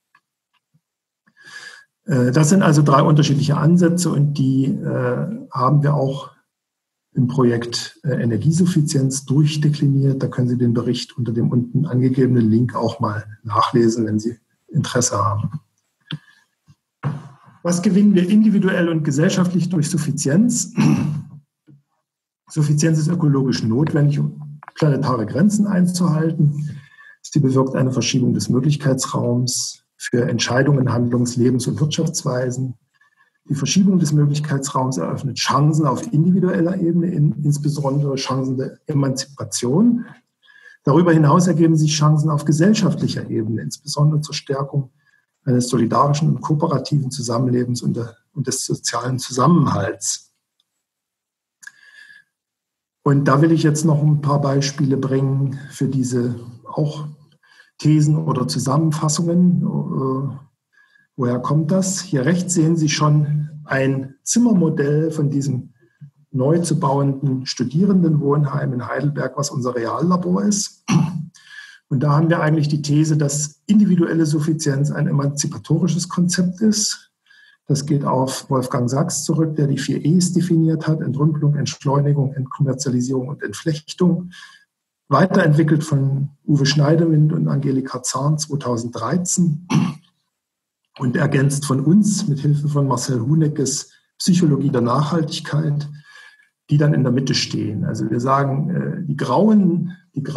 Das sind also 3 unterschiedliche Ansätze und die haben wir auch im Projekt Energiesuffizienz durchdekliniert. Da können Sie den Bericht unter dem unten angegebenen Link auch mal nachlesen, wenn Sie Interesse haben. Was gewinnen wir individuell und gesellschaftlich durch Suffizienz? Suffizienz ist ökologisch notwendig, um planetare Grenzen einzuhalten. Sie bewirkt eine Verschiebung des Möglichkeitsraums für Entscheidungen, Handlungs-, Lebens- und Wirtschaftsweisen. Die Verschiebung des Möglichkeitsraums eröffnet Chancen auf individueller Ebene, insbesondere Chancen der Emanzipation. Darüber hinaus ergeben sich Chancen auf gesellschaftlicher Ebene, insbesondere zur Stärkung eines solidarischen und kooperativen Zusammenlebens und des sozialen Zusammenhalts. Und da will ich jetzt noch ein paar Beispiele bringen für diese auch Thesen oder Zusammenfassungen. Woher kommt das? Hier rechts sehen Sie schon ein Zimmermodell von diesem neu zu bauenden Studierendenwohnheim in Heidelberg, was unser Reallabor ist. Und da haben wir eigentlich die These, dass individuelle Suffizienz ein emanzipatorisches Konzept ist. Das geht auf Wolfgang Sachs zurück, der die 4 E's definiert hat: Entrümpelung, Entschleunigung, Entkommerzialisierung und Entflechtung. Weiterentwickelt von Uwe Schneidewind und Angelika Zahn 2013 und ergänzt von uns mit Hilfe von Marcel Huneckes Psychologie der Nachhaltigkeit, die dann in der Mitte stehen. Also wir sagen, die grauen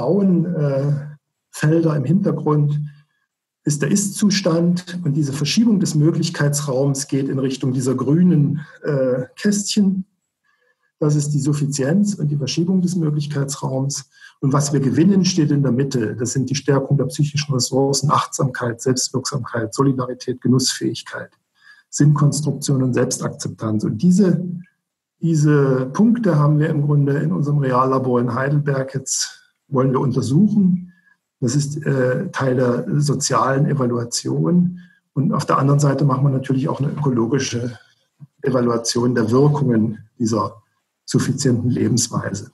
Felder im Hintergrund ist der Ist-Zustand und diese Verschiebung des Möglichkeitsraums geht in Richtung dieser grünen Kästchen. Das ist die Suffizienz und die Verschiebung des Möglichkeitsraums. Und was wir gewinnen, steht in der Mitte. Das sind die Stärkung der psychischen Ressourcen, Achtsamkeit, Selbstwirksamkeit, Solidarität, Genussfähigkeit, Sinnkonstruktion und Selbstakzeptanz. Und diese Punkte haben wir im Grunde in unserem Reallabor in Heidelberg wollen wir untersuchen. Das ist Teil der sozialen Evaluation. Und auf der anderen Seite machen wir natürlich auch eine ökologische Evaluation der Wirkungen dieser suffizienten Lebensweise.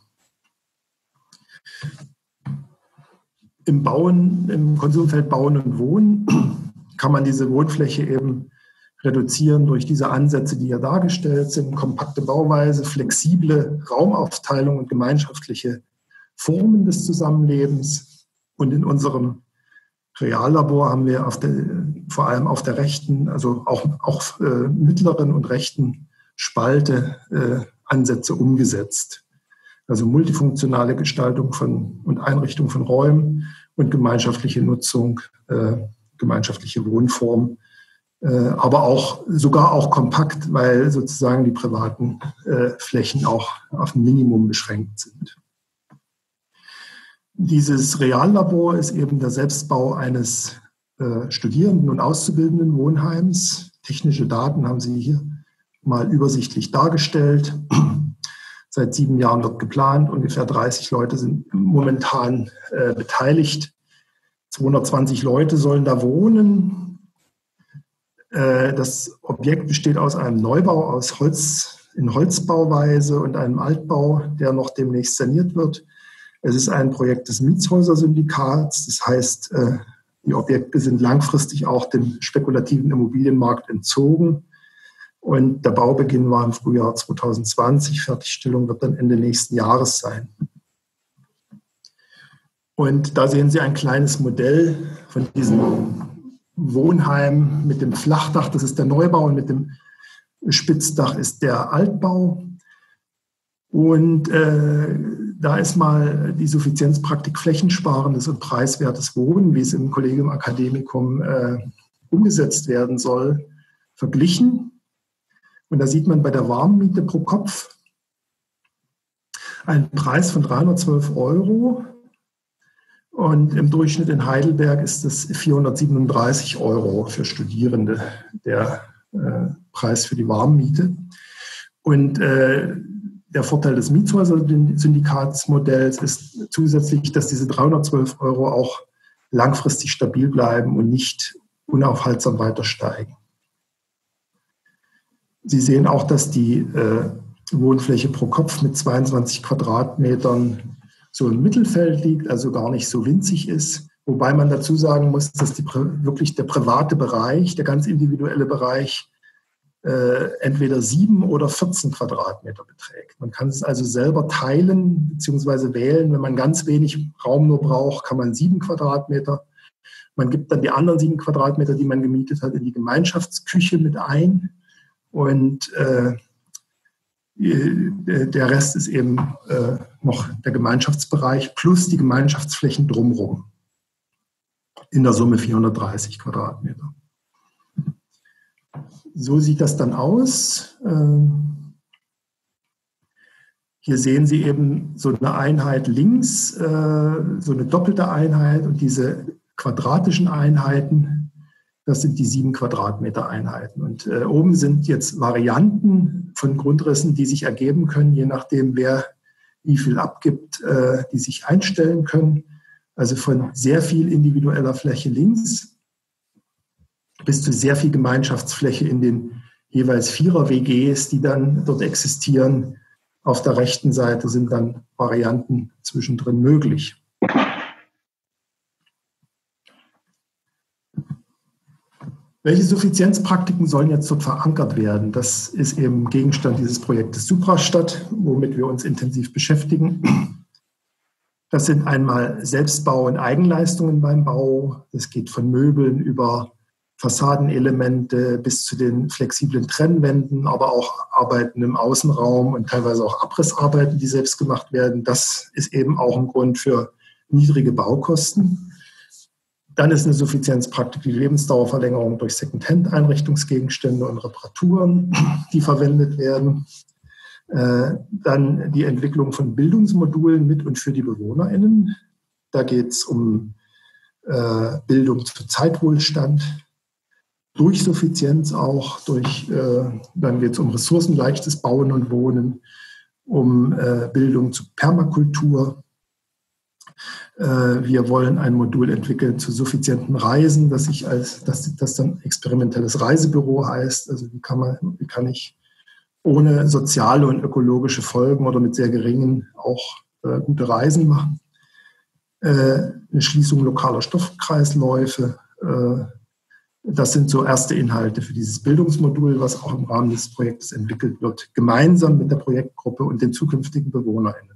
Im Konsumfeld Bauen und Wohnen kann man diese Wohnfläche eben reduzieren durch diese Ansätze, die hier dargestellt sind: kompakte Bauweise, flexible Raumaufteilung und gemeinschaftliche Formen des Zusammenlebens. Und in unserem Reallabor haben wir vor allem auf der rechten, also auch mittleren und rechten Spalte Ansätze umgesetzt. Also multifunktionale Gestaltung und Einrichtung von Räumen und gemeinschaftliche Nutzung, gemeinschaftliche Wohnform, aber sogar auch kompakt, weil sozusagen die privaten Flächen auch auf ein Minimum beschränkt sind. Dieses Reallabor ist eben der Selbstbau eines Studierenden- und Auszubildenden Wohnheims. Technische Daten haben Sie hier mal übersichtlich dargestellt. Seit 7 Jahren wird geplant. Ungefähr 30 Leute sind momentan beteiligt. 220 Leute sollen da wohnen. Das Objekt besteht aus einem Neubau in Holzbauweise und einem Altbau, der noch demnächst saniert wird. Es ist ein Projekt des Mietshäuser-Syndikats. Das heißt, die Objekte sind langfristig auch dem spekulativen Immobilienmarkt entzogen. Und der Baubeginn war im Frühjahr 2020. Fertigstellung wird dann Ende nächsten Jahres sein. Und da sehen Sie ein kleines Modell von diesem Wohnheim mit dem Flachdach. Das ist der Neubau und mit dem Spitzdach ist der Altbau. Und da ist mal die Suffizienzpraktik flächensparendes und preiswertes Wohnen, wie es im Collegium Academicum umgesetzt werden soll, verglichen. Und da sieht man bei der Warmmiete pro Kopf einen Preis von 312 €. Und im Durchschnitt in Heidelberg ist es 437 € für Studierende, der Preis für die Warmmiete. Und der Vorteil des Mietshäuser-Syndikatsmodells ist zusätzlich, dass diese 312 € auch langfristig stabil bleiben und nicht unaufhaltsam weiter steigen. Sie sehen auch, dass die Wohnfläche pro Kopf mit 22 Quadratmetern so im Mittelfeld liegt, also gar nicht so winzig ist. Wobei man dazu sagen muss, dass wirklich der private Bereich, der ganz individuelle Bereich, entweder 7 oder 14 Quadratmeter beträgt. Man kann es also selber teilen bzw. wählen. Wenn man ganz wenig Raum nur braucht, kann man 7 Quadratmeter. Man gibt dann die anderen 7 Quadratmeter, die man gemietet hat, in die Gemeinschaftsküche mit ein. Und der Rest ist eben noch der Gemeinschaftsbereich plus die Gemeinschaftsflächen drumherum. In der Summe 430 Quadratmeter. So sieht das dann aus. Hier sehen Sie eben so eine Einheit links, so eine doppelte Einheit, und diese quadratischen Einheiten, das sind die 7 Quadratmeter Einheiten. Und oben sind jetzt Varianten von Grundrissen, die sich ergeben können, je nachdem, wer wie viel abgibt, die sich einstellen können. Also von sehr viel individueller Fläche links bis zu sehr viel Gemeinschaftsfläche in den jeweils 4er-WGs, die dann dort existieren. Auf der rechten Seite sind dann Varianten zwischendrin möglich. Welche Suffizienzpraktiken sollen jetzt dort verankert werden? Das ist eben Gegenstand dieses Projektes Suprastadt, womit wir uns intensiv beschäftigen. Das sind einmal Selbstbau und Eigenleistungen beim Bau. Das geht von Möbeln über Fassadenelemente bis zu den flexiblen Trennwänden, aber auch Arbeiten im Außenraum und teilweise auch Abrissarbeiten, die selbst gemacht werden. Das ist eben auch ein Grund für niedrige Baukosten. Dann ist eine Suffizienzpraktik die Lebensdauerverlängerung durch Secondhand-Einrichtungsgegenstände und Reparaturen, die verwendet werden. Dann die Entwicklung von Bildungsmodulen mit und für die BewohnerInnen. Da geht es um Bildung zu Zeitwohlstand, durch Suffizienz auch, dann geht es um ressourcenleichtes Bauen und Wohnen, um Bildung zu Permakultur. Wir wollen ein Modul entwickeln zu suffizienten Reisen, das dann experimentelles Reisebüro heißt. Also wie kann ich ohne soziale und ökologische Folgen oder mit sehr geringen auch gute Reisen machen. Eine Schließung lokaler Stoffkreisläufe. Das sind so erste Inhalte für dieses Bildungsmodul, was auch im Rahmen des Projektes entwickelt wird, gemeinsam mit der Projektgruppe und den zukünftigen BewohnerInnen.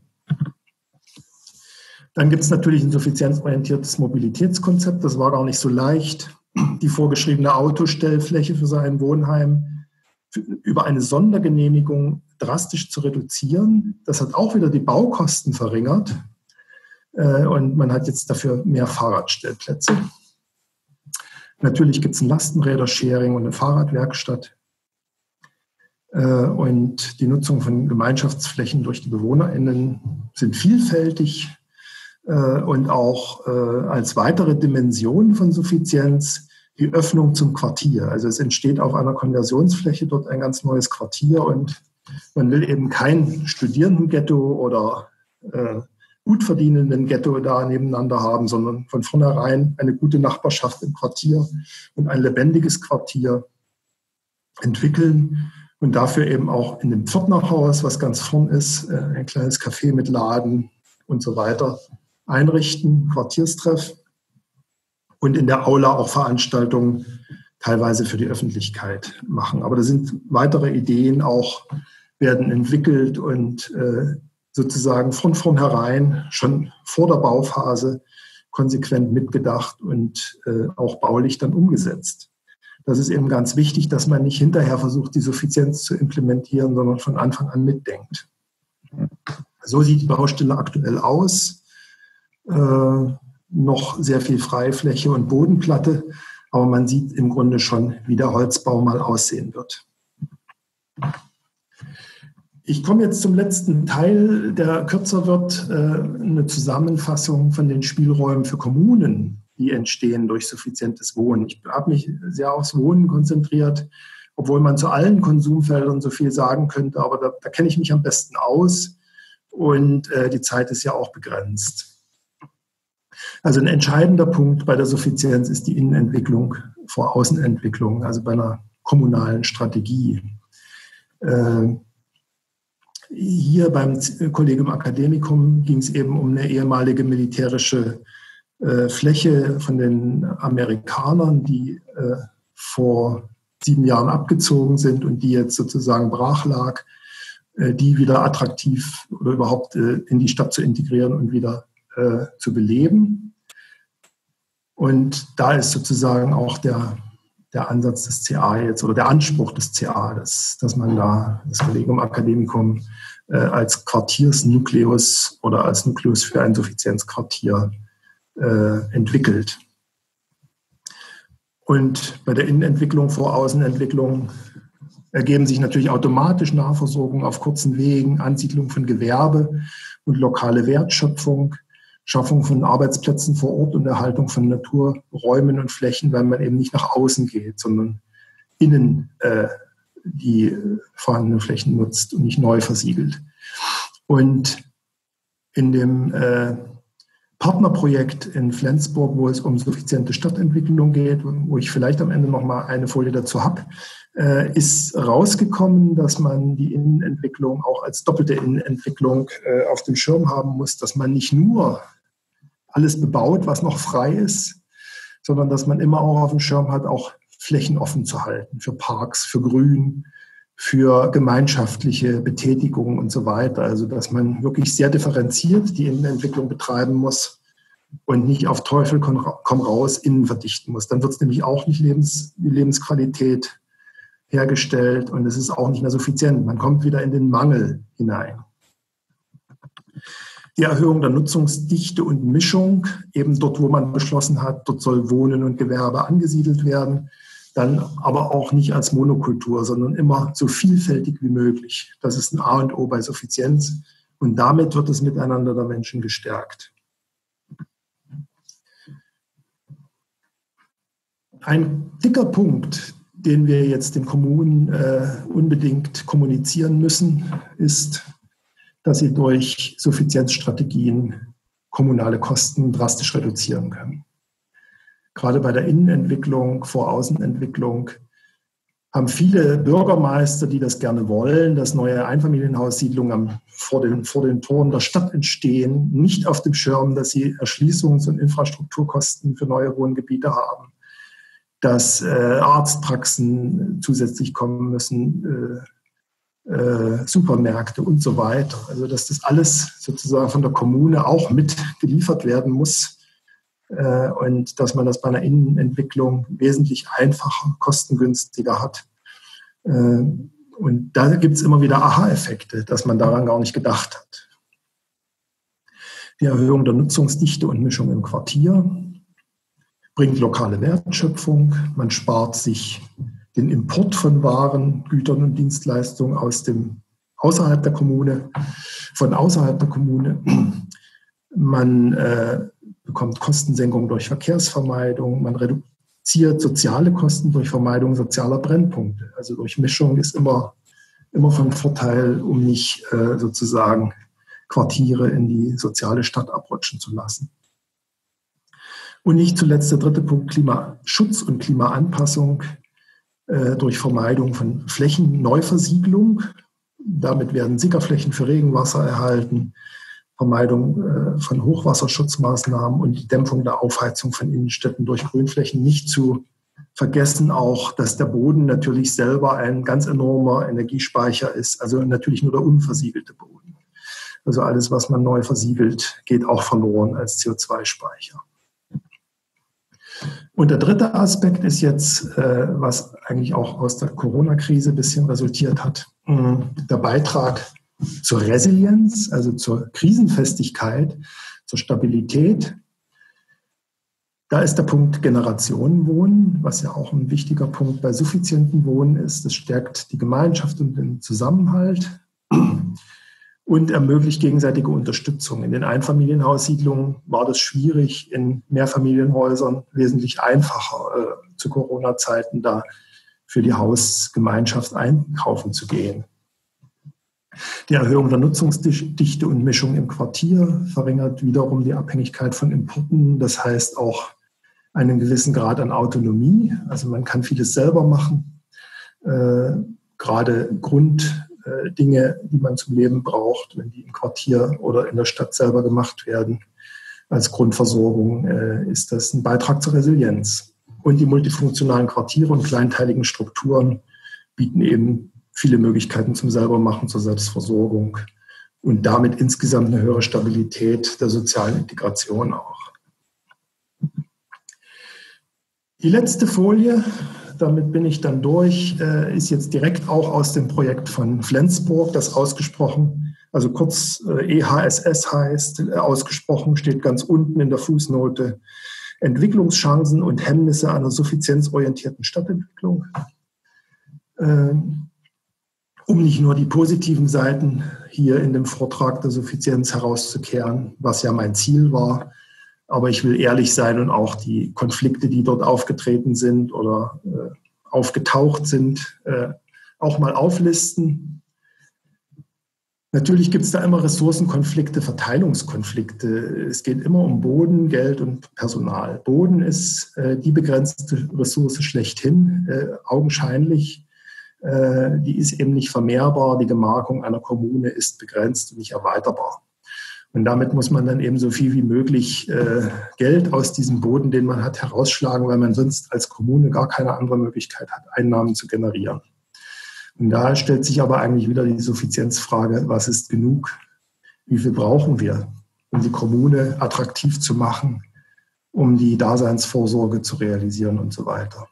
Dann gibt es natürlich ein suffizienzorientiertes Mobilitätskonzept. Das war gar nicht so leicht, die vorgeschriebene Autostellfläche für sein Wohnheim über eine Sondergenehmigung drastisch zu reduzieren. Das hat auch wieder die Baukosten verringert. Und man hat jetzt dafür mehr Fahrradstellplätze. Natürlich gibt es ein Lastenräder-Sharing und eine Fahrradwerkstatt. Und die Nutzung von Gemeinschaftsflächen durch die BewohnerInnen sind vielfältig. Und auch als weitere Dimension von Suffizienz die Öffnung zum Quartier. Also es entsteht auf einer Konversionsfläche dort ein ganz neues Quartier und man will eben kein Studierendenghetto oder gut verdienenden Ghetto da nebeneinander haben, sondern von vornherein eine gute Nachbarschaft im Quartier und ein lebendiges Quartier entwickeln und dafür eben auch in dem Pförtnerhaus, was ganz vorn ist, ein kleines Café mit Laden und so weiter, einrichten, Quartierstreff und in der Aula auch Veranstaltungen teilweise für die Öffentlichkeit machen. Aber da sind weitere Ideen auch, werden entwickelt und sozusagen von vornherein, schon vor der Bauphase, konsequent mitgedacht und auch baulich dann umgesetzt. Das ist eben ganz wichtig, dass man nicht hinterher versucht, die Suffizienz zu implementieren, sondern von Anfang an mitdenkt. So sieht die Baustelle aktuell aus. Noch sehr viel Freifläche und Bodenplatte, aber man sieht im Grunde schon, wie der Holzbau mal aussehen wird. Ich komme jetzt zum letzten Teil, der kürzer wird, eine Zusammenfassung von den Spielräumen für Kommunen, die entstehen durch suffizientes Wohnen. Ich habe mich sehr aufs Wohnen konzentriert, obwohl man zu allen Konsumfeldern so viel sagen könnte, aber da kenne ich mich am besten aus und die Zeit ist ja auch begrenzt. Also ein entscheidender Punkt bei der Suffizienz ist die Innenentwicklung vor Außenentwicklung, also bei einer kommunalen Strategie. Hier beim Collegium Academicum ging es eben um eine ehemalige militärische Fläche von den Amerikanern, die vor 7 Jahren abgezogen sind und die jetzt sozusagen brach lag, die wieder attraktiv oder überhaupt in die Stadt zu integrieren und wieder zu beleben. Und da ist sozusagen auch der Ansatz des CA jetzt oder der Anspruch des CA, dass man da das Collegium Academicum als Quartiersnukleus oder als Nukleus für ein Suffizienzquartier entwickelt. Und bei der Innenentwicklung vor Außenentwicklung ergeben sich natürlich automatisch Nahversorgung auf kurzen Wegen, Ansiedlung von Gewerbe und lokale Wertschöpfung, Schaffung von Arbeitsplätzen vor Ort und Erhaltung von Naturräumen und Flächen, weil man eben nicht nach außen geht, sondern innen die vorhandenen Flächen nutzt und nicht neu versiegelt. Und in dem Partnerprojekt in Flensburg, wo es um suffiziente Stadtentwicklung geht, wo ich vielleicht am Ende noch mal eine Folie dazu habe, ist rausgekommen, dass man die Innenentwicklung auch als doppelte Innenentwicklung auf dem Schirm haben muss, dass man nicht nur alles bebaut, was noch frei ist, sondern dass man immer auch auf dem Schirm hat, auch Flächen offen zu halten für Parks, für Grün, für gemeinschaftliche Betätigungen und so weiter. Also dass man wirklich sehr differenziert die Innenentwicklung betreiben muss und nicht auf Teufel komm raus innen verdichten muss. Dann wird es nämlich auch nicht die Lebensqualität hergestellt und es ist auch nicht mehr suffizient. Man kommt wieder in den Mangel hinein. Die Erhöhung der Nutzungsdichte und Mischung, eben dort, wo man beschlossen hat, dort soll Wohnen und Gewerbe angesiedelt werden, dann aber auch nicht als Monokultur, sondern immer so vielfältig wie möglich. Das ist ein A und O bei Suffizienz und damit wird das Miteinander der Menschen gestärkt. Ein dicker Punkt, den wir jetzt den Kommunen unbedingt kommunizieren müssen, ist, dass sie durch Suffizienzstrategien kommunale Kosten drastisch reduzieren können. Gerade bei der Innenentwicklung, Vor-Außenentwicklung haben viele Bürgermeister, die das gerne wollen, dass neue Einfamilienhaussiedlungen vor den Toren der Stadt entstehen, nicht auf dem Schirm, dass sie Erschließungs- und Infrastrukturkosten für neue Wohngebiete haben, dass Arztpraxen zusätzlich kommen müssen, Supermärkte und so weiter. Also dass das alles sozusagen von der Kommune auch mit geliefert werden muss und dass man das bei einer Innenentwicklung wesentlich einfacher, kostengünstiger hat. Und da gibt es immer wieder Aha-Effekte, dass man daran gar nicht gedacht hat. Die Erhöhung der Nutzungsdichte und Mischung im Quartier bringt lokale Wertschöpfung, man spart sich den Import von Waren, Gütern und Dienstleistungen außerhalb der Kommune. Man bekommt Kostensenkung durch Verkehrsvermeidung, man reduziert soziale Kosten durch Vermeidung sozialer Brennpunkte. Also durch Mischung ist immer von Vorteil, um nicht sozusagen Quartiere in die soziale Stadt abrutschen zu lassen. Und nicht zuletzt der dritte Punkt, Klimaschutz und Klimaanpassung durch Vermeidung von Flächenneuversiegelung. Damit werden Sickerflächen für Regenwasser erhalten, Vermeidung von Hochwasserschutzmaßnahmen und die Dämpfung der Aufheizung von Innenstädten durch Grünflächen. Nicht zu vergessen auch, dass der Boden natürlich selber ein ganz enormer Energiespeicher ist, also natürlich nur der unversiegelte Boden. Also alles, was man neu versiegelt, geht auch verloren als CO2-Speicher. Und der dritte Aspekt ist jetzt, was eigentlich auch aus der Corona-Krise ein bisschen resultiert hat, der Beitrag zur Resilienz, also zur Krisenfestigkeit, zur Stabilität. Da ist der Punkt Generationenwohnen, was ja auch ein wichtiger Punkt bei suffizientem Wohnen ist. Das stärkt die Gemeinschaft und den Zusammenhalt. und ermöglicht gegenseitige Unterstützung. In den Einfamilienhaussiedlungen war das schwierig, in Mehrfamilienhäusern wesentlich einfacher zu Corona-Zeiten da für die Hausgemeinschaft einkaufen zu gehen. Die Erhöhung der Nutzungsdichte und Mischung im Quartier verringert wiederum die Abhängigkeit von Importen. Das heißt auch einen gewissen Grad an Autonomie. Also man kann vieles selber machen. Gerade Grunddinge, die man zum Leben braucht, wenn die im Quartier oder in der Stadt selber gemacht werden, als Grundversorgung, ist das ein Beitrag zur Resilienz. Und die multifunktionalen Quartiere und kleinteiligen Strukturen bieten eben viele Möglichkeiten zum Selbermachen, zur Selbstversorgung und damit insgesamt eine höhere Stabilität der sozialen Integration auch. Die letzte Folie, damit bin ich dann durch, ist jetzt direkt auch aus dem Projekt von Flensburg, das ausgesprochen, also kurz EHSS heißt, ausgesprochen steht ganz unten in der Fußnote, Entwicklungschancen und Hemmnisse einer suffizienzorientierten Stadtentwicklung. Um nicht nur die positiven Seiten hier in dem Vortrag der Suffizienz herauszukehren, was ja mein Ziel war, aber ich will ehrlich sein und auch die Konflikte, die dort aufgetreten sind oder aufgetaucht sind, auch mal auflisten. Natürlich gibt es da immer Ressourcenkonflikte, Verteilungskonflikte. Es geht immer um Boden, Geld und Personal. Boden ist die begrenzte Ressource schlechthin, augenscheinlich. Die ist eben nicht vermehrbar. Die Gemarkung einer Kommune ist begrenzt und nicht erweiterbar. Und damit muss man dann eben so viel wie möglich Geld aus diesem Boden, den man hat, herausschlagen, weil man sonst als Kommune gar keine andere Möglichkeit hat, Einnahmen zu generieren. Und da stellt sich aber eigentlich wieder die Suffizienzfrage, was ist genug? Wie viel brauchen wir, um die Kommune attraktiv zu machen, um die Daseinsvorsorge zu realisieren und so weiter.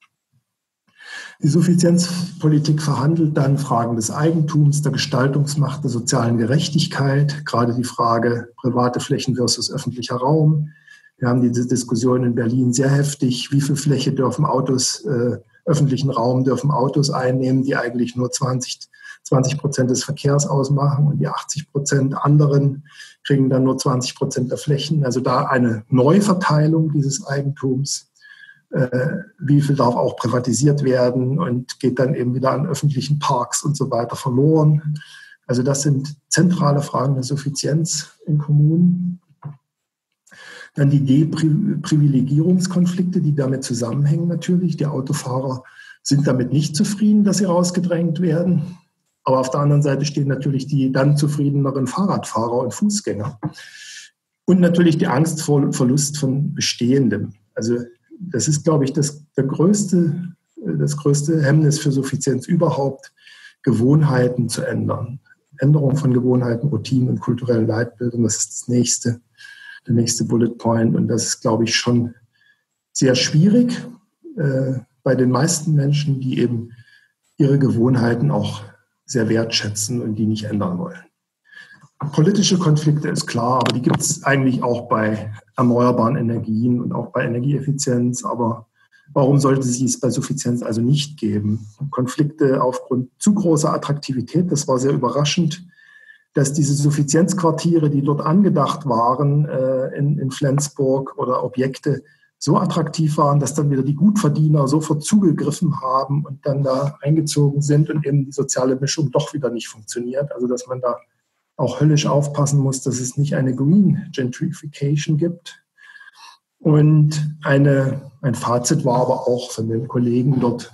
Die Suffizienzpolitik verhandelt dann Fragen des Eigentums, der Gestaltungsmacht, der sozialen Gerechtigkeit, gerade die Frage private Flächen versus öffentlicher Raum. Wir haben diese Diskussion in Berlin sehr heftig. Wie viel Fläche dürfen öffentlichen Raum dürfen Autos einnehmen, die eigentlich nur 20% des Verkehrs ausmachen und die 80% anderen kriegen dann nur 20% der Flächen. Also da eine Neuverteilung dieses Eigentums. Wie viel darf auch privatisiert werden und geht dann eben wieder an öffentlichen Parks und so weiter verloren. Also das sind zentrale Fragen der Suffizienz in Kommunen. Dann die Deprivilegierungskonflikte, die damit zusammenhängen natürlich. Die Autofahrer sind damit nicht zufrieden, dass sie rausgedrängt werden. Aber auf der anderen Seite stehen natürlich die dann zufriedeneren Fahrradfahrer und Fußgänger. Und natürlich die Angst vor Verlust von Bestehendem. Also das ist, glaube ich, das größte Hemmnis für Suffizienz überhaupt, Gewohnheiten zu ändern. Änderung von Gewohnheiten, Routinen und kulturellen Leitbildern, das ist der nächste Bullet Point. Und das ist, glaube ich, schon sehr schwierig bei den meisten Menschen, die eben ihre Gewohnheiten auch sehr wertschätzen und die nicht ändern wollen. Politische Konflikte ist klar, aber die gibt es eigentlich auch bei erneuerbaren Energien und auch bei Energieeffizienz. Aber warum sollte sie es bei Suffizienz also nicht geben? Konflikte aufgrund zu großer Attraktivität, das war sehr überraschend, dass diese Suffizienzquartiere, die dort angedacht waren in Flensburg oder Objekte, so attraktiv waren, dass dann wieder die Gutverdiener sofort zugegriffen haben und dann da eingezogen sind und eben die soziale Mischung doch wieder nicht funktioniert. Also dass man da auch höllisch aufpassen muss, dass es nicht eine Green Gentrification gibt. Und ein Fazit war aber auch von den Kollegen dort,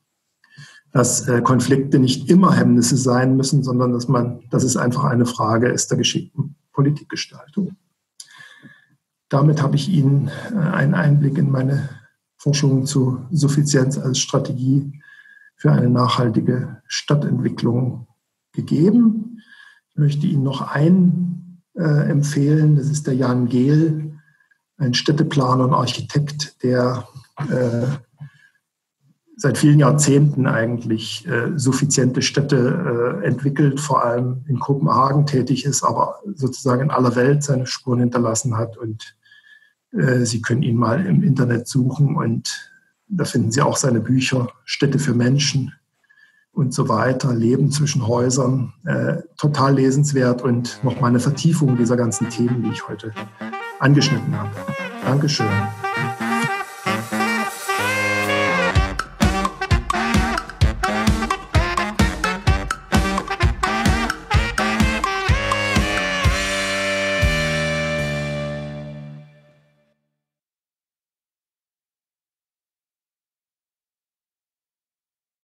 dass Konflikte nicht immer Hemmnisse sein müssen, sondern dass es einfach eine Frage ist der geschickten Politikgestaltung. Damit habe ich Ihnen einen Einblick in meine Forschung zu Suffizienz als Strategie für eine nachhaltige Stadtentwicklung gegeben. Ich möchte Ihnen noch einen empfehlen, das ist der Jan Gehl, ein Städteplaner und Architekt, der seit vielen Jahrzehnten eigentlich suffiziente Städte entwickelt, vor allem in Kopenhagen tätig ist, aber sozusagen in aller Welt seine Spuren hinterlassen hat. Und Sie können ihn mal im Internet suchen und da finden Sie auch seine Bücher Städte für Menschen. und so weiter, Leben zwischen Häusern. Total lesenswert und nochmal eine Vertiefung dieser ganzen Themen, die ich heute angeschnitten habe. Dankeschön.